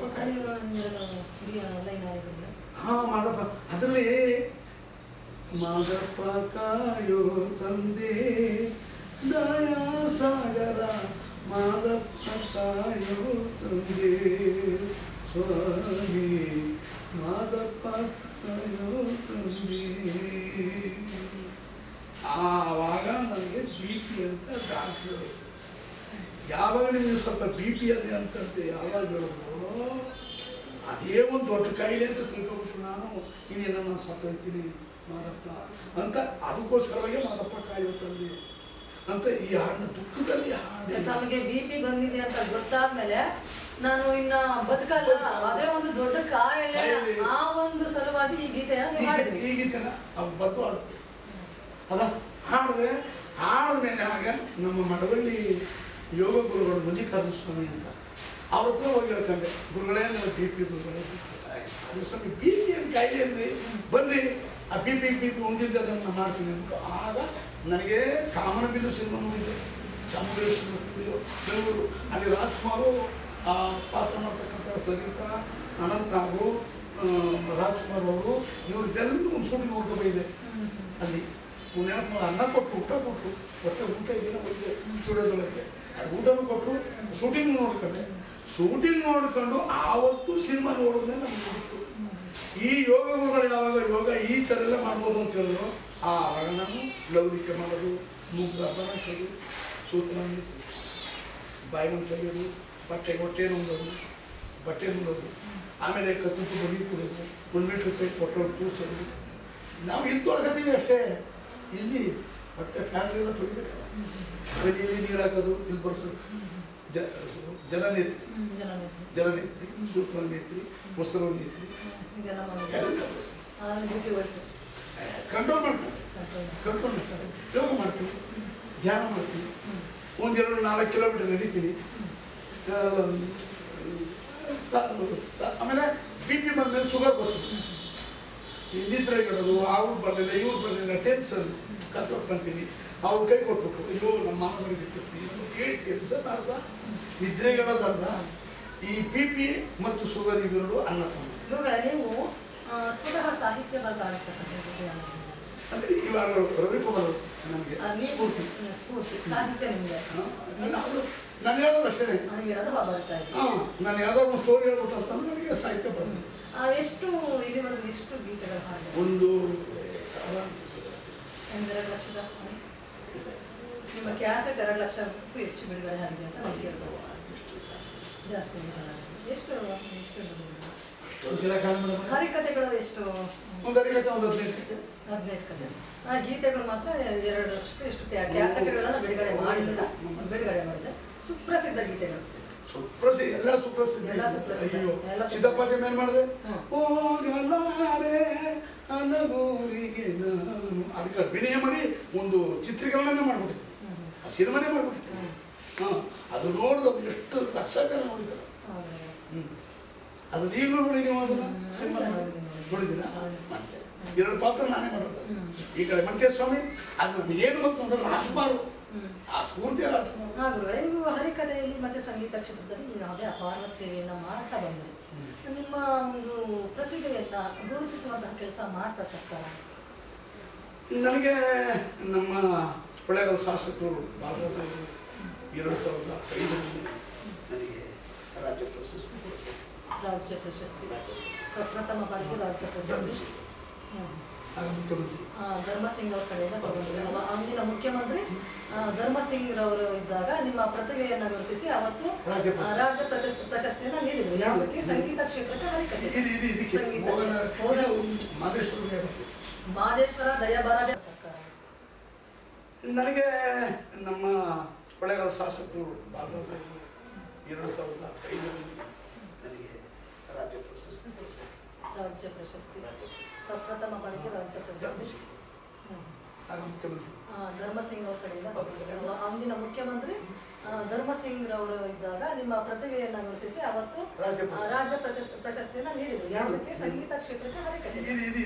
ಹಾ ಮಾದಪ್ಪ, ಅದರಲ್ಲಿ ಮಾದಪ್ಪ ಕಾಯೋ ತಂದೆ ದಯಾ ಸಾಗರ, ಮಾದಪ್ಪ ಕಾಯೋ ತಂದೆ ಸ್ವಾಮಿ, ಮಾದಪ್ಪ ಕಾಯೋ ತಂದೆ. ಆವಾಗ ನನಗೆ ಬಿ ಪಿ ಅಂತ ಡಾಕ್ಟ್ರು, ಯಾವಾಗ ನಿಮಗೆ ಸ್ವಲ್ಪ ಬಿ ಪಿ ಅದೇ ಅಂತಂತೆ ಯಾವಾಗ ಹೇಳಿದ್ರು, ಅದೇ ಒಂದು ದೊಡ್ಡ ಕಾಯಿಲೆ ಅಂತ ತಿಳ್ಕೊಬಿಟ್ಟು ನಾನು ಇನ್ನೇನ ನಾನು ಸತ್ತೋಗ್ತೀನಿ ಮಾದಪ್ಪ ಅಂತ, ಅದಕ್ಕೋಸ್ಕರವಾಗಿ ಮಾದಪ್ಪ ಕಾಯೋ ತಂದೆ ಅಂತ ಈ ಹಾಡನ್ನ ದುಃಖದಲ್ಲಿ ಹಾಡಿ. ತಮಗೆ ಬಿ ಪಿ ಬಂದಿದೆ ಅಂತ ಗೊತ್ತಾದ್ಮೇಲೆ ನಾನು ಇನ್ನ ಬದುಕಲ್ಲ, ಅದೇ ಒಂದು ದೊಡ್ಡ ಕಾಯಿಲೆ, ಆ ಒಂದು ಸಲುವಾಗಿ ಈ ಗೀತೆಯ ಈ ಗೀತೆನ ಅವ್ರು ಬರೆದು ಹಾಡುತ್ತೆ. ಅದ ಹಾಡಿದೆ, ಹಾಡಿದ ಮೇಲೆ ಆಗ ನಮ್ಮ ಮಡವಳ್ಳಿ ಯೋಗ ಗುರುಗಳು ಮಲ್ಲಿಕಾರ್ಜುನ ಸ್ವಾಮಿ ಅಂತ ಅವ್ರ ಹತ್ರ ಹೋಗಿ ಹೇಳ್ಕೊಂಡೆ ಗುರುಗಳೇ ನನ್ನ ಬಿ ಪಿ ಗುರುಗಳೇ ಅದು ಸ್ವಾಮಿ ಬಿ ಪಿ ಏನು ಕಾಯಿಲೆ ಅಂದ್ರಿ ಬನ್ರಿ ಆ ಬಿ ಪಿ ಬಿ ಪಿ ಹೊಂದಿದ್ದ ಅದನ್ನು ಮಾಡ್ತೀನಿ ಅಂತ. ಆಗ ನನಗೆ ಕಾಮನಬಿಲ್ಲು ಸಿನಿಮಾ ನೋಡಿದ್ದೆ, ಚಾಮುಂಡೇಶ್ವರಿ ಸ್ಟುಡಿಯೋ ಬೆಂಗಳೂರು. ಅಲ್ಲಿ ರಾಜ್ಕುಮಾರು ಆ ಪಾತ್ರ ಮಾಡ್ತಕ್ಕಂಥ ಸರಿತಾ, ಅನಂತ್ ನಾಗು, ರಾಜ್ಕುಮಾರ್ ಅವರು ಇವ್ರದ್ದೆಲ್ಲ ಒಂದು ಶೂಟಿಂಗ್ ನೋಡ್ಕೊಂಡು ಇದೆ. ಅಲ್ಲಿ ಪುಣ್ಯಾತ್ಮ ಅನ್ನ ಕೊಟ್ಟು ಊಟ ಕೊಟ್ಟರು, ಹೊಟ್ಟೆ ಊಟ ಇದೆಯಲ್ಲ ಹೋಗಿದೆ ಸ್ಟುಡಿಯೋದೊಳಗೆ, ಅದು ಊಟನೂ ಕೊಟ್ಟರು, ಶೂಟಿಂಗ್ ನೋಡ್ಕೊಂಡೆ. ಶೂಟಿಂಗ್ ನೋಡ್ಕೊಂಡು ಆವತ್ತು ಸಿನಿಮಾ ನೋಡಿದ್ರೆ ನಮ್ಗೆ ಗೊತ್ತು ಈ ಯೋಗ ಗುರುಗಳು ಯಾವಾಗ ಯೋಗ ಈ ಥರ ಎಲ್ಲ ಮಾಡ್ಬೋದು ಅಂತ ಹೇಳಿದ್ರು. ಆವಾಗ ನಾನು ಲೌಲಿಕೆ ಮಾಡೋದು, ಮುಗ್ಧ ಬರ ತೆಗೆದು, ಸೂತ್ರ ಬಾಯಿವನ್ನು ತೆಗೆಯೋದು, ಬಟ್ಟೆ ಹೊಟ್ಟೆ ನುಂಗೋದು, ಬಟ್ಟೆ ನುಂಗೋದು, ಆಮೇಲೆ ಕತ್ತು ಬಲಿ ಕೊಡೋದು, ಒಂದು ಮೀಟ್ರ್ ರೂಪಾಯಿ ಪೆಟ್ರೋಲ್ ತೂರಿಸೋದು. ನಾವು ಇಲ್ಲಿ ತೊಳ್ಕೊತೀವಿ ಅಷ್ಟೇ, ಇಲ್ಲಿ ಬಟ್ಟೆ ಫ್ಯಾಕ್ಟ್ರಿ ಎಲ್ಲ ತೊಳಿಬೇಕಲ್ಲ. ಬಲಿ ಇಲ್ಲಿ ನೀರು ಹಾಕೋದು, ಇಲ್ಲಿ ಬರ್ಸೋದು, ಜ ಜಲನೇತ್ರಿ ಜಲನೇತ್ರಿ ಸೂತ್ರ ನೇತ್ರಿ ಪುಸ್ತಕ ನೇತ್ರಿ ಕಂಟ್ರೋಲ್ ಮಾಡ್ತಾರೆ ಕಂಟ್ರೋಲ್ ಮಾಡ್ತಾರೆ ಯೋಗ ಮಾಡ್ತೀವಿ, ಧ್ಯಾನ ಮಾಡ್ತೀವಿ. ಒಂದೆರಡು ನಾಲ್ಕು ಕಿಲೋಮೀಟರ್ ನಡೀತೀನಿ. ಆಮೇಲೆ ಬಿ ಪಿ ಬಂದಮೇಲೆ ಶುಗರ್ ಬರ್ತದೆ, ನಿದ್ರೆಗಿಡೋದು, ಅವ್ರು ಬರಲಿಲ್ಲ ಇವ್ರು ಬರಲಿಲ್ಲ, ಟೆನ್ಷನ್ ಕತ್ಕೊಂಡು ಬಂತೀನಿ. ಅವ್ರು ಕೈ ಕೊಟ್ಬಿಟ್ಟು ಅಯ್ಯೋ ನಮ್ಮ ಮಾನವರಿಗೆ ಇಟ್ಟಿಸ್ತೀವಿ ಏನು ಟೆನ್ಷನ್ ಅರ್ಧ, ನಿದ್ರೆಗಿಡೋದು ಅರ್ಧ, ಈ ಬಿ ಪಿ ಮತ್ತು ಶುಗರ್ ಇವೆರಡು ಅನ್ನ ಗುರುಗಳೇ. ನೀವು ಸ್ವತಃ ಸಾಹಿತ್ಯ ಬರೆದಾಡ್ತಕ್ಕಂಥದ್ದು ಅಂದರೆ ಇವಾಗ ರವಿಕುಮಾರ್ ನಮಗೆ ಸ್ಫೂರ್ತಿ ಸ್ಫೂರ್ತಿ ಸಾಹಿತ್ಯ ನಿಮಗೆ ನಾನು ಹೇಳೋದು ಅಷ್ಟೇ. ಬರ್ತಾ ಇದೆ ಹಾಂ, ನಾನು ಯಾವುದೋ ಒಂದು ಸ್ಟೋರಿ ಹೇಳ್ಬಿಟ್ಟು ಅಂತಂದ್ರೆ ನನಗೆ ಸಾಹಿತ್ಯ ಬರ್ತದೆ. ಎಷ್ಟು ಇಲ್ಲಿವರೆಗೂ ಎಷ್ಟು ಗೀತೆಗಳು ಹಾಡಿದೆ? ಒಂದು ಸಾವಿರ ಒಂದೆರಡು ಲಕ್ಷದ ನಿಮ್ಮ ಕ್ಯಾಸೆಟ್ ಎರಡು ಲಕ್ಷಕ್ಕೂ ಹೆಚ್ಚು ಬಿಡುಗಡೆ ಆಗಿದೆ ಅಂತ ನಾವು ಕೇಳ್ಬೋದು. ಜಾಸ್ತಿ ಎಷ್ಟು ಎಷ್ಟು ಹರಿಕಥೆಗಳು ಎಷ್ಟು? ಒಂದು ಹರಿಕಥೆ ಒಂದು ಹದಿನೈದು ಕಥೆ ಹದಿನೈದು ಕಥೆ. ಆ ಗೀತೆಗಳು ಮಾತ್ರ ಎರಡು ಲಕ್ಷಕ್ಕೂ ಎಷ್ಟು ಕ್ಯಾಸೆಟ್ಗಳನ್ನು ಬಿಡುಗಡೆ ಮಾಡಿಲ್ಲ, ಬಿಡುಗಡೆ ಮಾಡಿದೆ. ಸುಪ್ರಸಿದ್ಧ ಗೀತೆಗಳು ಸುಪ್ರಸಿದ್ಧ, ಎಲ್ಲ ಸುಪ್ರಸಿದ್ಧ, ಎಲ್ಲ ಸುಪ್ರಸಿದ್ಧ. ಸಿದ್ದಪ್ಪಾಜಿ ಮೇಲೆ ಮಾಡಿದೆ ಹೋಗಲಾರೆ ಅನಗೂರಿಗೆ ನಾನು, ಅದಕ್ಕೆ ಅಭಿನಯ ಮಾಡಿ ಒಂದು ಚಿತ್ರೀಕರಣನೇ ಮಾಡ್ಬಿಟ್ಟಿದ್ದೆ, ಆ ಸಿನಿಮಾನೇ ಮಾಡ್ಬಿಟ್ಟಿದ್ದೆ. ಹಾಂ, ಅದು ನೋಡಿದ ಎಷ್ಟು ಲಕ್ಷ ಜನ ನೋಡಿದ್ದಾರೆ. ಹ್ಞೂ, ಅದು ಈಗಲೂ ನೋಡಿ ನೀವು ಅದನ್ನು ಸಿನಿಮಾ ನೋಡಿದ್ದೀರಾ? ಮತ್ತೆ ಎರಡು ಪಾತ್ರ ನಾನೇ ಮಾಡೋದು. ಈ ಕಡೆ ಮಂಟೇಸ್ವಾಮಿ, ಅದು ನನಗೆ ಏನು ಗೊತ್ತು ಅಂದ್ರೆ ರಾಜ್ಕುಮಾರ್, ಆ ಸ್ಫೂರ್ತಿಯ ರಾಜ್ಕುಮಾರ್. ಹಾಂ ಗುರುಗಳೇ, ನೀವು ಹರಿಕಥೆಯಲ್ಲಿ ಮತ್ತು ಸಂಗೀತ ಕ್ಷೇತ್ರದಲ್ಲಿ ನೀವು ಯಾವುದೇ ಅಪಾರ ಸೇವೆಯನ್ನು ಮಾಡ್ತಾ ಬಂದರೆ ನಿಮ್ಮ ಒಂದು ಪ್ರತಿಭೆಯನ್ನು ಗುರುತಿಸುವಂತಹ ಕೆಲಸ ಮಾಡ್ತಾ ಸರ್ಕಾರ? ನನಗೆ ನಮ್ಮ ಕೊಳ್ಳೇಗಾಲ ಶಾಸಕರು ಭಾಗವತರು ಎರಡು ಸಾವಿರದ ಐದರಲ್ಲಿ ನನಗೆ ರಾಜ್ಯ ಪ್ರಶಸ್ತಿ ಕೊಡಿಸ್ಬೇಕು. ರಾಜ್ಯ ಪ್ರಶಸ್ತಿ ಪ್ರಪ್ರಥಮ ಬಾರಿಗೆ ರಾಜ್ಯ ಪ್ರಶಸ್ತಿ ಮುಖ್ಯಮಂತ್ರಿ ಧರ್ಮಸಿಂಗ್ ಅವ್ರ ಕಡೆಯಿಂದ ತಗೊಂಡಿದ್ರು. ಅಂದಿನ ಮುಖ್ಯಮಂತ್ರಿ ಧರ್ಮಸಿಂಗ್ ರವರು ಇದ್ದಾಗ ನಿಮ್ಮ ಪ್ರತಿಭೆಯನ್ನು ಗುರುತಿಸಿ ಅವತ್ತು ರಾಜ್ಯ ಪ್ರಶಸ್ತಿಯನ್ನು ನೀಡಿದ್ರು. ಯಾವುದಕ್ಕೆ? ಸಂಗೀತ ಕ್ಷೇತ್ರಕ್ಕೆ ಹರಿಕಥೆ. ಸಂಗೀತ ಮಾದೇಶ್ವರ ದಯಾಬಾರದೆ ಸರ್ಕಾರ. ನನಗೆ ನಮ್ಮ ಕೊಳ್ಳೇಗಾಲ ಶಾಸಕರು ಭಾಗವತರು ಎರಡು ಸಾವಿರದ ಐದರಲ್ಲಿ ನನಗೆ ರಾಜ್ಯ ಪ್ರಶಸ್ತಿ ಕೊಡಿಸ್ಬೇಕು. ರಾಜ್ಯ ಪ್ರಶಸ್ತಿ ಪ್ರಪ್ರಥಮ ಬಾರಿಗೆ ರಾಜ್ಯ ಪ್ರಶಸ್ತಿ ಮುಖ್ಯಮಂತ್ರಿ ಧರ್ಮಸಿಂಗ್ ಅವ್ರ ಕಡೆಯಿಂದ ತಗೊಂಡಿದ್ರು. ಅಂದಿನ ಮುಖ್ಯಮಂತ್ರಿ ಧರ್ಮಸಿಂಗ್ ರವರು ಇದ್ದಾಗ ನಿಮ್ಮ ಪ್ರತಿಭೆಯನ್ನು ಗುರುತಿಸಿ ಅವತ್ತು ರಾಜ್ಯ ಪ್ರಶಸ್ತಿಯನ್ನು ನೀಡಿದ್ರು. ಯಾವುದಕ್ಕೆ? ಸಂಗೀತ ಕ್ಷೇತ್ರಕ್ಕೆ ಹರಿಕಥೆ.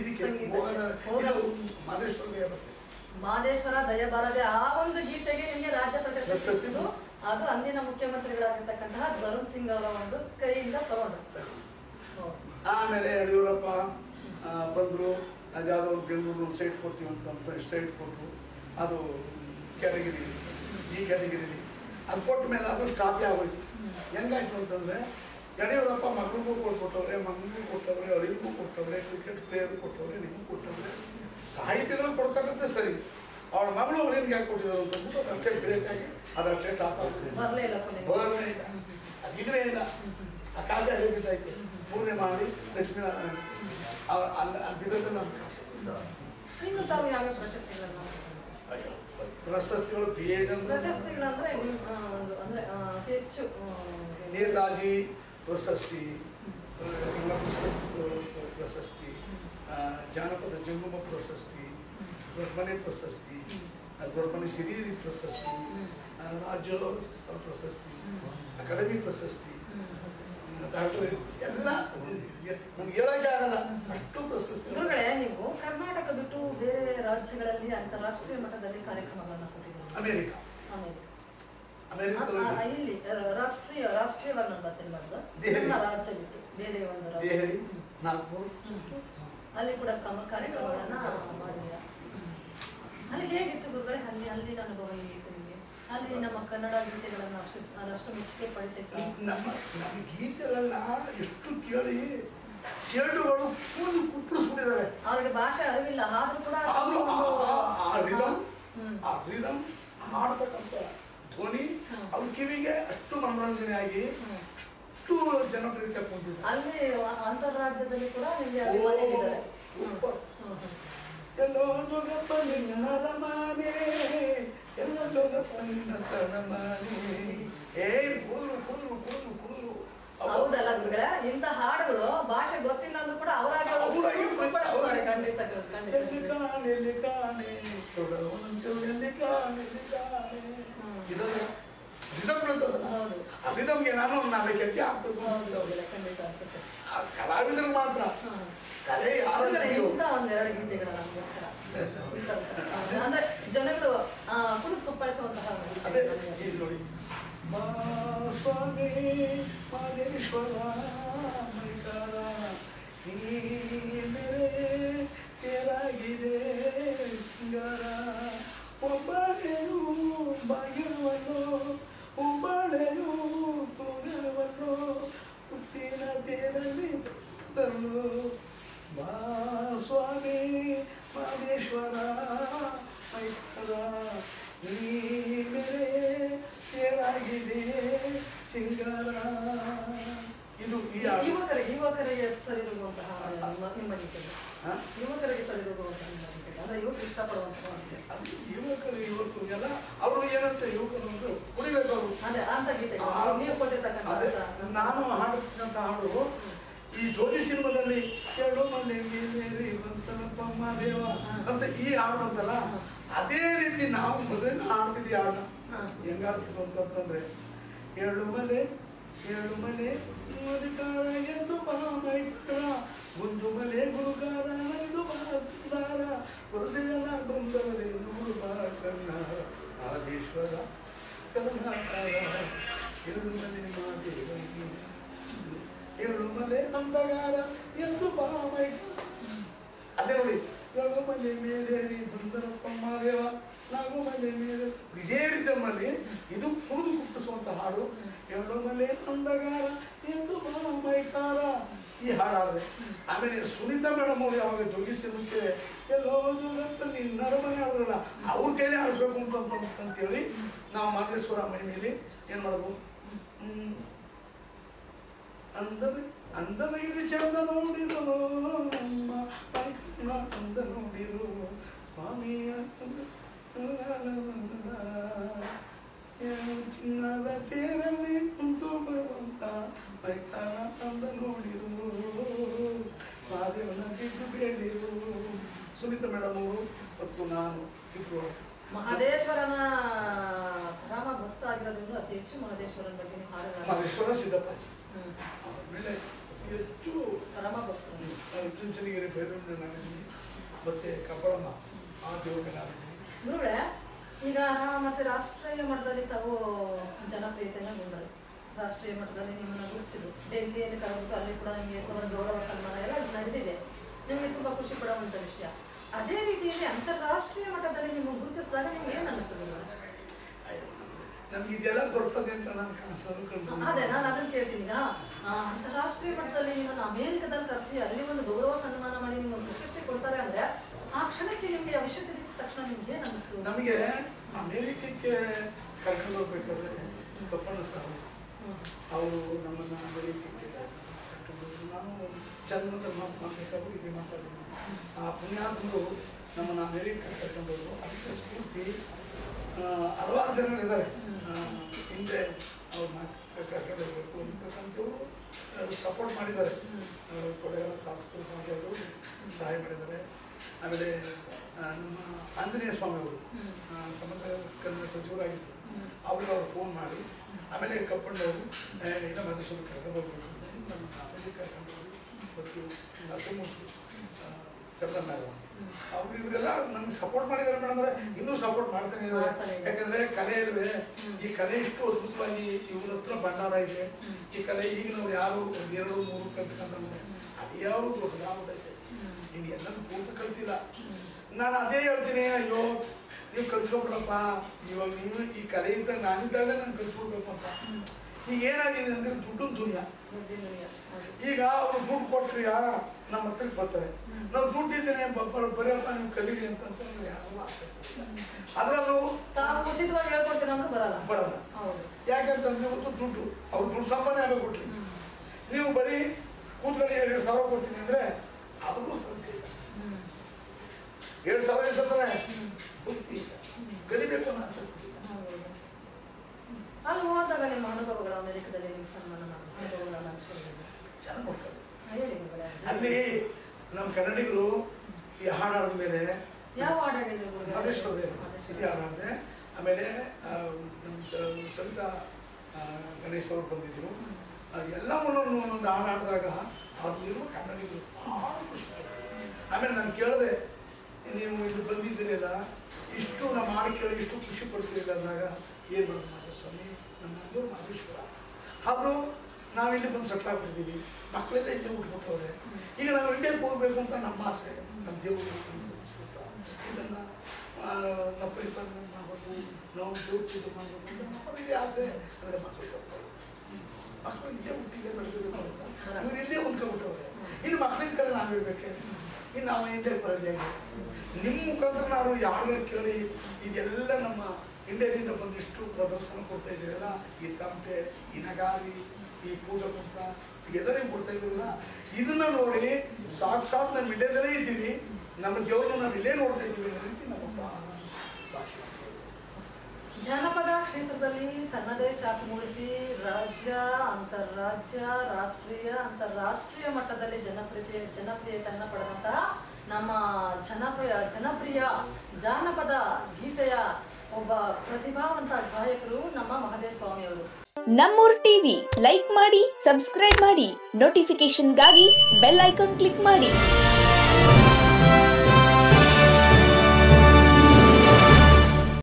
ಮಾದೇಶ್ವರ ದಯಬಾರದೆ ಆ ಒಂದು ಗೀತೆಗೆ ನಿಮಗೆ ರಾಜ್ಯ ಪ್ರಶಸ್ತಿ ಸಿಕ್ಕಿತು. ಅದು ಅಂದಿನ ಮುಖ್ಯಮಂತ್ರಿಗಳಾಗಿರ್ತಕ್ಕಂತಹ ಧರುಣ್ ಸಿಂಗ್ ಅವರ ಒಂದು ಕೈಯಿಂದ ತಗೊಂಡ್ರು. ಆಮೇಲೆ ಯಡಿಯೂರಪ್ಪ ಬಂದರು, ಅದ್ಯಾವುದೋ ಒಂದು ಬೆಂಗಳೂರು ಒಂದು ಸೈಟ್ ಕೊಡ್ತೀವಿ ಅಂತ ಸೈಟ್ ಕೊಟ್ಟರು. ಅದು ಕ್ಯಾಟಗಿರಿ ಜಿ ಕ್ಯಾಟಗಿರಿಲಿ ಅದು ಕೊಟ್ಟ ಮೇಲೆ ಅದು ಸ್ಟಾಪೇ ಆಗೋಯ್ತು. ಹೆಂಗಾಯ್ತು ಅಂತಂದರೆ ಯಡಿಯೂರಪ್ಪ ಮಗಳಿಗೂ ಕೊಟ್ಬಿಟ್ಟವ್ರೆ, ಮಗನಿಗೂ ಕೊಟ್ಟವ್ರೆ, ಅವರಿಗೂ ಕೊಟ್ಟವ್ರೆ, ಕ್ರಿಕೆಟ್ ಪ್ಲೇಯರ್ಗೂ ಕೊಟ್ಟವ್ರೆ, ನಿಮಗೂ ಕೊಟ್ಟವ್ರೆ, ಸಾಹಿತಿಗಳು ಕೊಡ್ತಕ್ಕಂಥ ಸರಿ. ಅವಳ ಮಗಳು ಅವಳಿಗೆ ಯಾಕೆ ಕೊಟ್ಟಿದ್ರು ಅಂತಂದ್ಬಿಟ್ಟು ಅದು ಅಷ್ಟೇ ಬ್ರೇಕಾಗಿ ಅದಷ್ಟೇ ಸ್ಟಾಪ್ ಆಗುತ್ತೆ. ಬರಲೇ ಇಲ್ಲ, ಬರೋದೇ ಇಲ್ಲ, ಅದಿಲ್ಲವೇ ಇಲ್ಲ. ಆ ಕಾಲದಲ್ಲಿ ಅಲ್ಲೇ ಬಿದ್ದಾಯ್ತು. ಪೂರ್ಣೆ ಮಾಡಿ ಲಕ್ಷ್ಮೀನಾರಾಯಣ ಅಲ್ಲಿ ಅಲ್ಲಿ ಬಿದ್ದದ್ದು ನಮ್ಮ ಇನ್ನು ತಾವು ಯಾವ ಪ್ರಶಸ್ತಿಗಳನ್ನು? ಪ್ರಶಸ್ತಿಗಳು ಪ್ರಶಸ್ತಿಗಳಂದ್ರೆ ಅಂದ್ರೆ ಅತಿ ಹೆಚ್ಚು ನೇತಾಜಿ ಪ್ರಶಸ್ತಿ, ಪ್ರಶಸ್ತಿ, ಜಾನಪದ ಜಂಗಮ ಪ್ರಶಸ್ತಿ, ದೊಡ್ಡಮನೆ ಪ್ರಶಸ್ತಿ, ದೊಡ್ಡಮನೆ ಸಿರಿಯರಿ ಪ್ರಶಸ್ತಿ, ರಾಜ್ಯೋತ್ಸವ ಪ್ರಶಸ್ತಿ, ಅಕಾಡೆಮಿ ಪ್ರಶಸ್ತಿ, ಡಾಕ್ಟರ್ ಎಲ್ಲ ನಮ್ಗೆ ಹೇಳಕ್ಕೆ ಆಗಲ್ಲ ಅಷ್ಟು ಪ್ರಶಸ್ತಿ. ಗುರುಗಳೇ, ನೀವು ಕರ್ನಾಟಕ ಬಿಟ್ಟು ಬೇರೆ ರಾಜ್ಯಗಳಲ್ಲಿ ಅಂತಾರಾಷ್ಟ್ರೀಯ ಮಟ್ಟದಲ್ಲಿ ಕಾರ್ಯಕ್ರಮಗಳನ್ನ ಕೊಟ್ಟಿದ್ದೀರಿ. ಅಮೇರಿಕ ಅಮೇರಿಕ ಇಲ್ಲಿ ರಾಷ್ಟ್ರೀಯ ರಾಷ್ಟ್ರೀಯವನ್ನ ಬಂದು ನಮ್ಮ ರಾಜ್ಯ ಬಿಟ್ಟು ಬೇರೆ ಒಂದು ರಾಜ್ಯ ನಾಗ್ಪುರ್ ಅಲ್ಲಿ ಕೂಡ ಕಾರ್ಯಕ್ರಮಗಳನ್ನ ಮಾಡಿದ್ದೀರ. ಅಲ್ಲಿ ಹೇಗಿತ್ತು ಗುರುಗಳೇ? ಅಲ್ಲಿ ಅಲ್ಲಿನ ಅನುಭವ ಹೇಗಿತ್ತು ನಿಮಗೆ? ಅಲ್ಲಿ ನಮ್ಮ ಕನ್ನಡ ಗೀತೆಗಳನ್ನ ಅಷ್ಟು ಅಷ್ಟು ಮೆಚ್ಚುಗೆ ಪಡಿತೈತೆ. ನಮ್ಮ ನಮ್ಮ ಗೀತೆಗಳನ್ನ ಎಷ್ಟು ಕೇಳಿ ಶೇಡುಗಳು ಕೂದು ಕುಪ್ಪಳಿಸ್ಬಿಟ್ಟಿದ್ದಾರೆ. ಅವ್ರಿಗೆ ಭಾಷೆ ಅರಿವಿಲ್ಲ, ಆದ್ರೂ ಕೂಡ ರಿದಮ್ ಹಾಡ್ತಕ್ಕಂಥ ಧ್ವನಿ ಅವ್ರ ಕಿವಿಗೆ ಅಷ್ಟು ಮನೋರಂಜನೆ ಆಗಿ ಅಷ್ಟು ಜನಪ್ರಿಯತೆ ಹೊಂದಿದೆ. ಅಲ್ಲಿ ಅಂತರ್ರಾಜ್ಯದಲ್ಲಿ ಕೂಡ ಸೂಪರ್. ಎಲ್ಲೋ ಜೋಗಪ್ಪ ನಿನ್ನ ರಮಾನೆ, ಎಲ್ಲೋ ಜೋಗಪ್ಪ ನಿನ್ನ ತಣಮಾನೆ, ಏ ಕುರು ಕುರು ಕುರು ಕುರು. ಹೌದಲ್ಲ ಗುರುಗಳ, ಇಂಥ ಹಾಡುಗಳು ಭಾಷೆ ಗೊತ್ತಿಲ್ಲ ಅಂದ್ರೂ ಕೂಡ ಅವರಾಗಿ ಖಂಡಿತ ಖಂಡಿತ. ಎಲ್ಲಿ ಕಾಣೆ ಎಲ್ಲಿ ಕಾಣೆ ಚೊಡವಂತು ಎಲ್ಲಿ ಕಾಣೆ ಎಲ್ಲಿ ಕಾಣೆ ಇದನ್ನು ರಿದಮ್ ಬರ್ತದಲ್ಲ, ಆ ರಿದಮ್ಗೆ ನಾನು ನಾಲ್ಕು ಹೆಜ್ಜೆ ಹಾಕ್ಬೇಕು ಖಂಡಿತ ಅನ್ಸುತ್ತೆ. ಕಲಾವಿದರು ಮಾತ್ರ ಕಲೆ ಇಂಥ ಒಂದೆರಡು ಗೀತೆಗಳ ನಮಗೋಸ್ಕರ ಅಂದ್ರೆ ಜನಗಳು ಕುಳಿತು ಕುಪ್ಪಳಿಸುವಂತಹ ನೋಡಿ. ಮಾ ಸ್ವಾಮಿ ಮಾದೇಶ್ವರ ಮೈಕಾರ ನೀ ಮೇರೆ ತೇರಾಗಿದೆ ಸಿಂಗಾರ, ಒಬ್ಬಳೆಯು ಭಾಗ್ಯವನ್ನು ಒಬ್ಬಳೆಯು ತೂಗವನ್ನು ಹುಟ್ಟಿನ ತೇರಲ್ಲಿ ತರಲು. ಮಾ ಸ್ವಾಮಿ ಮಾದೇಶ್ವರ ಮೈಕಾರ ನೀ ಮೇರೆ ತೇರಾಗಿದೆ ಸಿಂಗಾರ. ಇದು ಯುವಕರಿಗೆ ಯುವಕರಿಗೆ ಸರಿದೂಗುವಂತಹ ನಿಮ್ಮ ಗೀತೆಗಳು, ಯುವಕರಿಗೆ ಸರಿದೂಗುವಂತಹ ನಿಮ್ಮ ಗೀತೆಗಳು ಅಂದ್ರೆ ಯುವಕರು ಇಷ್ಟಪಡುವಂತಹ ಯುವಕರು ಯುವಕರಿಗೆಲ್ಲ ಅವರು ಏನಂತ ಯುವಕರು ಅಂದ್ರೆ ಕುಡಿಬೇಕು ಅವರು. ಅದೇ ಅಂತ ಗೀತೆಗಳು ನೀವು ಕೊಟ್ಟಿರ್ತಕ್ಕಂಥ. ನಾನು ಹಾಡುತ್ತಿದ್ದಂಥ ಹಾಡು ಈ ಜೋಡಿ ಸಿನಿಮಾದಲ್ಲಿ ಕೇಳು ಮಲ್ಲಿಗೆ ಮೇರಿ ಬಂತನಪ್ಪ ದೇವ ಅಂತ ಈ ಹಾಡು ಅಂತಲ್ಲ, ಅದೇ ರೀತಿ ನಾವು ಮೊದಲೇ ಹಾಡ್ತಿದ್ವಿ ಹಾಡನ್ನ. ಹೆಂಗ ಆಡ್ತಿದ್ವು ಅಂತಂದ್ರೆ, ಏಳು ಮಲೆ ಏಳು ಮಲೆ ಮಧುಕಾರ ಎಂದು ಬಾಮೈಕಾರ, ಗುಂಜು ಮಲೆ ಗುರುಕಾರ ನಲಿದು ಬಾಸದಾರ, ವರಸೆಯಲ್ಲ ಬಂದವರೇ ನೂರು ಬಾ ಕಣ್ಣಾರ, ಆದೇಶ್ವರ ಕರುಣಾಕಾರ ಏಳು ಮಲೆ ಮಾದೇವ, ಏಳು ಮಲೆ ಅಂದಗಾರ ಎಂದು ಬಾಮೈಕಾರ. ಅದೇ ನೋಡಿ, ಏಳು ಮಲೆ ಮೇಲೇರಿ ಬಂದರಪ್ಪ ಮಾದೇವ, ನಾಲ್ಕು ಮಲೆ ಮೇಲೆ ಇದೇ ರೀತಿಯಲ್ಲಿ ಇದು ಕುಡಿದು ಕುಟ್ಟಿಸುವಂತ ಹಾಡು. ಏಳು ಮಲೆ ಅಂದಗಾರ ಎಂದು ಬಾಮೈಕಾರ ಈ ಹಾಡು ಹಾಡಿದೆ. ಆಮೇಲೆ ಸುನೀತಾ ಮೇಡಮ್ ಅವರು ಯಾವಾಗ ಜೋಗಿಸಿದಕ್ಕೆ ಎಲ್ಲೋ ಜೋಗಪ್ಪ ನಿನ್ನ ಅರಮನೆ ಆಡಿದ್ರಲ್ಲ ಅವ್ರ ಕೈಲೇ ಆಡಿಸ್ಬೇಕು ಅಂತ ಅಂತೇಳಿ ನಾವು ಮಾದೇಶ್ವರ ಮೈ ಮೇಲೆ ಏನ್ ಮಾಡೋದು, ಹ್ಮ್ ಅಂದದ ಅಂದದ ಇದು ಚಂದ ನೋಡಿರೋ ನಮ್ಮ ಮೈಕನ್ನ ಅಂದ ನೋಡಿರೋ ಸ್ವಾಮಿಯ ಚಿನ್ನದ ತೇರಲ್ಲಿ ಕುಂತು ಬರುವಂತ ಮೈಕನ್ನ ಅಂದ ನೋಡಿರೋ ಮಾದೇವನ ಬಿದ್ದು ಬೇಡಿರು. ಸುನೀತಾ ಮೇಡಮ್ ಅವರು ಮತ್ತು ನಾನು ಇಬ್ಬರು ಮಹದೇಶ್ವರನ ರಾಮ ಭಕ್ತ ಆಗಿರೋದ್ರಿಂದ ಅತಿ ಹೆಚ್ಚು ಮಹದೇಶ್ವರನ ಬಗ್ಗೆ ಹಾಡುಗಳು. ಮಹದೇಶ್ವರ ಸಿದ್ದಪ್ಪಾಜಿ ಆಮೇಲೆ ಹೆಚ್ಚು ರಾಮ ಭಕ್ತರು ಚುಂಚನಗಿರಿ ಭೈರವನ ನಾಡಿದ್ದೀನಿ, ಮತ್ತೆ ಕಬ್ಬಳಮ್ಮ ಆ ದೇವರ ಗುರುಗಳೇ. ಈಗ ಮತ್ತೆ ರಾಷ್ಟ್ರೀಯ ಮಟ್ಟದಲ್ಲಿ ತಾವು ಜನಪ್ರಿಯತೆಯನ್ನು ಗೊಂಡರು, ರಾಷ್ಟ್ರೀಯ ಮಟ್ಟದಲ್ಲಿ ನಿಮ್ಮನ್ನು ಗುರುತಿಸಿದ್ರು, ಡೆಲ್ಲಿಯಲ್ಲಿ ಕರೆದು ಅಲ್ಲಿ ಕೂಡ ನಿಮಗೆ ಸವರ ಗೌರವ ಸನ್ಮಾನ ಎಲ್ಲ ನಡೆದಿದೆ, ನಿಮಗೆ ತುಂಬಾ ಖುಷಿ ಪಡುವಂತ ವಿಷಯ. ಅದೇ ರೀತಿಯಲ್ಲಿ ಅಂತಾರಾಷ್ಟ್ರೀಯ ಮಟ್ಟದಲ್ಲಿ ನೀವು ಗುರುತಿಸಿದಾಗ ನಿಮ್ಗೆ ಏನ್ ಅನಿಸ್ತದೆ? ನಮ್ಗೆ ಇದೆಲ್ಲ ಬರ್ತದೆ ಅಂತ ನಾನು ಕನಸು. ಅದೇ ನಾನು ಅದನ್ನ ಕೇಳ್ತೀನಿ. ಈಗ ಅಂತಾರಾಷ್ಟ್ರೀಯ ಮಟ್ಟದಲ್ಲಿ ನಿಮ್ಮನ್ನು ಅಮೆರಿಕದಲ್ಲಿ ಕರೆಸಿ ಅಲ್ಲಿ ಒಂದು ಗೌರವ ಸನ್ಮಾನ ಮಾಡಿ ನಿಮ್ಮನ್ನು ಪ್ರಶಸ್ತಿ ಕೊಡ್ತಾರೆ ಅಂದ್ರೆ ಆ ಕ್ಷಣಕ್ಕೆ ನಿಮ್ಗೆ ಆ ವಿಷಯ ತಿಳಿದ ತಕ್ಷಣ ನಿಮ್ಗೆ ಏನ್ ಅನಿಸ್ತು? ನಮಗೆ ಅಮೆರಿಕಕ್ಕೆ ಕರ್ಕೊಂಡು ಹೋಗ್ಬೇಕಾದ್ರೆ ಕಪ್ಪಣ್ಣ ಸರ್ ಅವರು ನಮ್ಮನ್ನ ಅಮೆರಿಕಕ್ಕೆ ಕರ್ಕೊಂಡು ಹೋದ್ರು. ನಾನು ಚಂದದ ಮಾತು ಮಾತಾಡಬೇಕಾದ್ರು ಇದೆ ಮಾತಾಡಿದ್ರು. ಆ ಪುಣ್ಯಾತ್ಮರು ನಮ್ಮನ್ನು ಅಮೆರಿಕ ಕರ್ಕೊಂಡು ಹೋದ್ರು. ಅದಕ್ಕೆ ಸ್ಫೂರ್ತಿ ಹಲವಾರು ಜನಗಳಿದ್ದಾರೆ ಹಿಂದೆ ಅವ್ರನ್ನ ಕರ್ಕೊಂಡು ಹೋಗ್ಬೇಕು ಅಂತಕ್ಕಂಥವ್ರು ಸಪೋರ್ಟ್ ಮಾಡಿದ್ದಾರೆ. ಕೊಡೆಗಳ ಶಾಸಕರು ಮಾಡಿದ್ರು, ಸಹಾಯ ಮಾಡಿದ್ದಾರೆ. ಆಮೇಲೆ ನಮ್ಮ ಆಂಜನೇಯ ಸ್ವಾಮಿ ಅವರು ಸಮಾಜ ಕನ್ನಡ ಸಚಿವರಾಗಿದ್ದರು, ಅವ್ರಿಗೆ ಅವ್ರು ಫೋನ್ ಮಾಡಿ ಆಮೇಲೆ ಕರ್ಕೊಂಡು ಹೋಗಿ ಇಲ್ಲ ಮಧುಸೂರು ಕರ್ಕೊಂಡು ಹೋಗ್ಬೇಕು ನಮ್ಮನ್ನು ಅಮೆರಿಕ ಕಂಡವರು ಮತ್ತು ನರಸಿಂಹಮೂರ್ತಿ ಚಂದ್ರನಾಗ ಅವ್ರು ಇವರೆಲ್ಲ ನನಗೆ ಸಪೋರ್ಟ್ ಮಾಡಿದ್ದಾರೆ ಮೇಡಮ್. ಅಂದರೆ ಇನ್ನೂ ಸಪೋರ್ಟ್ ಮಾಡ್ತಾನೆ ಇದ್ದಾರೆ. ಯಾಕಂದರೆ ಕಲೆ ಇಲ್ವೇ, ಈ ಕಲೆ ಇಷ್ಟು ಅದ್ಭುತವಾಗಿ ಇವ್ರ ಹತ್ರ ಭಂಡಾರ ಇದೆ. ಈ ಕಲೆ ಈಗ ನಾವು ಯಾರು ಒಂದು ಎರಡು ಮೂರು ಕಲ್ತ್ಕೊಂಡ್ರೆ ಅದು ಯಾವುದು ದೊಡ್ಡದಾಗ್ಬಿಟ್ಟೈತೆ. ನೀನು ಎಲ್ಲರೂ ಪೂರ್ತಿ ಕಲ್ತಿಲ್ಲ. ನಾನು ಅದೇ ಹೇಳ್ತೀನಿ, ಅಯ್ಯೋ ನೀವು ಕಲ್ತ್ಕೊಬಿಡಪ್ಪ, ಇವಾಗ ನೀವು ಈ ಕಲೆಯಿಂದ ನಾನಿದ್ದಾಗ ನಾನು ಕಲಿಸ್ಬಿಡ್ಬೇಕು ಅಂತ. ಈಗ ಏನಾಗಿದೆ ಅಂದರೆ ದುಡ್ಡು ದುನಿಯಾ. ಈಗ ಅವ್ರು ದುಡ್ಡು ಕೊಟ್ಟರು ಯಾರ ನಮ್ಮ ಹತ್ರಕ್ಕೆ ಬರ್ತಾರೆ, ನಾವು ದುಡ್ಡು ಇದ್ದೇನೆ ಬರೆಯಪ್ಪ ನೀವು ಕಲೀರಿ ಅಂತಂದ್ರೆ ಯಾರು ಆಸಕ್ತಿ ಇಲ್ಲ. ಅದರಲ್ಲೂ ಉಚಿತವಾಗಿ ಹೇಳ್ಕೊಡ್ತೀನಿ ಅಂದ್ರೆ ಬರಲ್ಲ ಬರಲ್ಲ ಯಾಕಂತಂದ್ರೆ ಇವತ್ತು ದುಡ್ಡು ಅವ್ರು ದುಡ್ಡು ಸಂಪಾದನೆ ಆಗೋ ಕೊಟ್ರಿ, ನೀವು ಬರೀ ಕೂತ್ಕೊಳ್ಳಿ ಎರಡು ಸಾವಿರ ಕೊಡ್ತೀನಿ ಅಂದರೆ ಅದಕ್ಕೂ ಸಂಖ್ಯೆ ಇಲ್ಲ. ಎರಡು ಸಾವಿರ ಇಸ್ತಾರೆ ಬುದ್ಧಿ ಇಲ್ಲ, ಕಲಿಬೇಕು ಅನ್ನೋ ಆಸಕ್ತಿ ಇಲ್ಲ. ಅಲ್ಲಿ ಹೋದಾಗ ನಿಮ್ಮ ಅನುಭವಗಳು ಅಮೆರಿಕದಲ್ಲಿ ನಿಮ್ಮ ಸನ್ಮಾನ ಅನುಭವಗಳನ್ನು ಹಂಚ್ಕೊಂಡಿದ್ದೀವಿ. ಚೆನ್ನಾಗಿ ನೋಡ್ತಾರೆ ಅಲ್ಲಿ ನಮ್ಮ ಕನ್ನಡಿಗರು ಈ ಹಾಡು ಹಾಡಿದ ಮೇಲೆ ಯಾವ ಹಾಡು ಹೇಳಿದ್ರು? ಮಹದೇಶ್ವರ ಇದು ಹಾಡಿದೆ. ಆಮೇಲೆ ನಮ್ಮ ಸವಿತಾ ಗಣೇಶ್ ಅವರು ಬಂದಿದ್ರು. ಎಲ್ಲ ಒಂದೊಂದು ಹಾಡು ಹಾಡಿದಾಗ ಅವ್ರಿಗಿರುವ ಕನ್ನಡಿಗರು ಭಾಳ ಖುಷಿ ಆಯಿತು. ಆಮೇಲೆ ನಾನು ಕೇಳಿದೆ, ನೀವು ಇಲ್ಲಿ ಬಂದಿದ್ದೀರಲ್ಲ, ಇಷ್ಟು ನಮ್ಮ ಹಾಡು ಕೇಳಿ ಇಷ್ಟು ಖುಷಿ ಪಡ್ತೀರಿಲ್ಲ ಅಂದಾಗ ಏನು ಮಾಡೋದು ಮಾಧೇಸ್ವಾಮಿ, ನಮ್ಮ ಮಂದೂರು ಮಹದೇಶ್ವರ ಆದರೂ ನಾವಿಲ್ಲಿ ಬಂದು ಸೆಟ್ಲ್ ಆಗ್ಬಿಟ್ಟಿದ್ದೀವಿ, ಮಕ್ಕಳೆಲ್ಲ ಇಲ್ಲೇ ಉಟ್ಬಿಟ್ಟವ್ರೆ. ಈಗ ನಾವು ಇಂಡಿಯಾಗೆ ಹೋಗ್ಬೇಕು ಅಂತ ನಮ್ಮ ಆಸೆ, ನಮ್ಮ ದೇವರು ಇದನ್ನು ನಾವು ಪರಿಪಾಲನೆ ಮಾಡ್ಬೋದು, ನಾವು ದೇವ್ರ ಪೂಜೆ ಮಾಡ್ಬೋದು ಅಂತ ಮಕ್ಕಳಿಗೆ ಆಸೆ. ಅಂದರೆ ಮಕ್ಕಳಿಗೆ ಹೋಗ್ತಾರೆ, ಮಕ್ಕಳು ಇಲ್ಲೇ ಹುಟ್ಟಿಗೆ ಬೆಳೆದಿದ್ದು ಇವ್ರು ಇಲ್ಲೇ ಹೊಂದ್ಕೊಂಡ್ಬಿಟ್ಟವ್ರೆ. ಇನ್ನು ಮಕ್ಕಳಿನ ಕಡೆ ನಾವಿರ್ಬೇಕೆ, ಇನ್ನು ನಾವು ಇಂಡಿಯಾಗೆ ಬರೋದಾಗಿ ನಿಮ್ಮ ಮುಖಾಂತರ ನಾವು ಯಾರುಗಳು ಕೇಳಿ ಇದೆಲ್ಲ ನಮ್ಮ ಇಂಡಿಯಾದಿಂದ ಬಂದಿಷ್ಟು ಪ್ರದರ್ಶನ ಕೊಡ್ತಾ ಇದ್ದೀರಲ್ಲ, ಈ ತಮಟೆ, ಈ ನಗಾರಿ, ಈ ಪೂಜಾ ಕುಂತ ಇವೆಲ್ಲ ನೀವು ಕೊಡ್ತಾ ಇದ್ದೀರಲ್ಲ, ಇದನ್ನ ನೋಡಿ ಸಾಕ್ಷಾತ್ ನಮ್ಮ ಇಂಡಿಯಾದಲ್ಲೇ ಇದ್ದೀವಿ, ನಮ್ಮ ದೇವ್ರನ್ನ ನಾವು ಇಲ್ಲೇ ನೋಡ್ತಾ ಇದ್ದೀವಿ ಅನ್ನೋ ರೀತಿ ನಮ್ಮ ಭಾಷೆ. ಜಾನಪದ ಕ್ಷೇತ್ರದಲ್ಲಿ ತನ್ನದೇ ಛಾಪು ಮೂಡಿಸಿ ರಾಜ್ಯ, ಅಂತಾರಾಜ್ಯ, ರಾಷ್ಟ್ರೀಯ, ಅಂತಾರಾಷ್ಟ್ರೀಯ ಮಟ್ಟದಲ್ಲಿ ಜನಪ್ರಿಯ ಜನಪ್ರಿಯತೆಯನ್ನು ಪಡೆದಂತಹ ನಮ್ಮ ಜನಪ್ರಿಯ ಜನಪ್ರಿಯ ಜಾನಪದ ಗೀತೆಯ ಒಬ್ಬ ಪ್ರತಿಭಾವಂತ ಗಾಯಕರು ನಮ್ಮ ಮಹದೇಸ್ವಾಮಿ ಅವರು. ನಮ್ಮೂರ್ ಟಿವಿ ಲೈಕ್ ಮಾಡಿ, ಸಬ್ಸ್ಕ್ರೈಬ್ ಮಾಡಿ, ನೋಟಿಫಿಕೇಶನ್ಗಾಗಿ ಬೆಲ್ ಐಕಾನ್ ಕ್ಲಿಕ್ ಮಾಡಿ.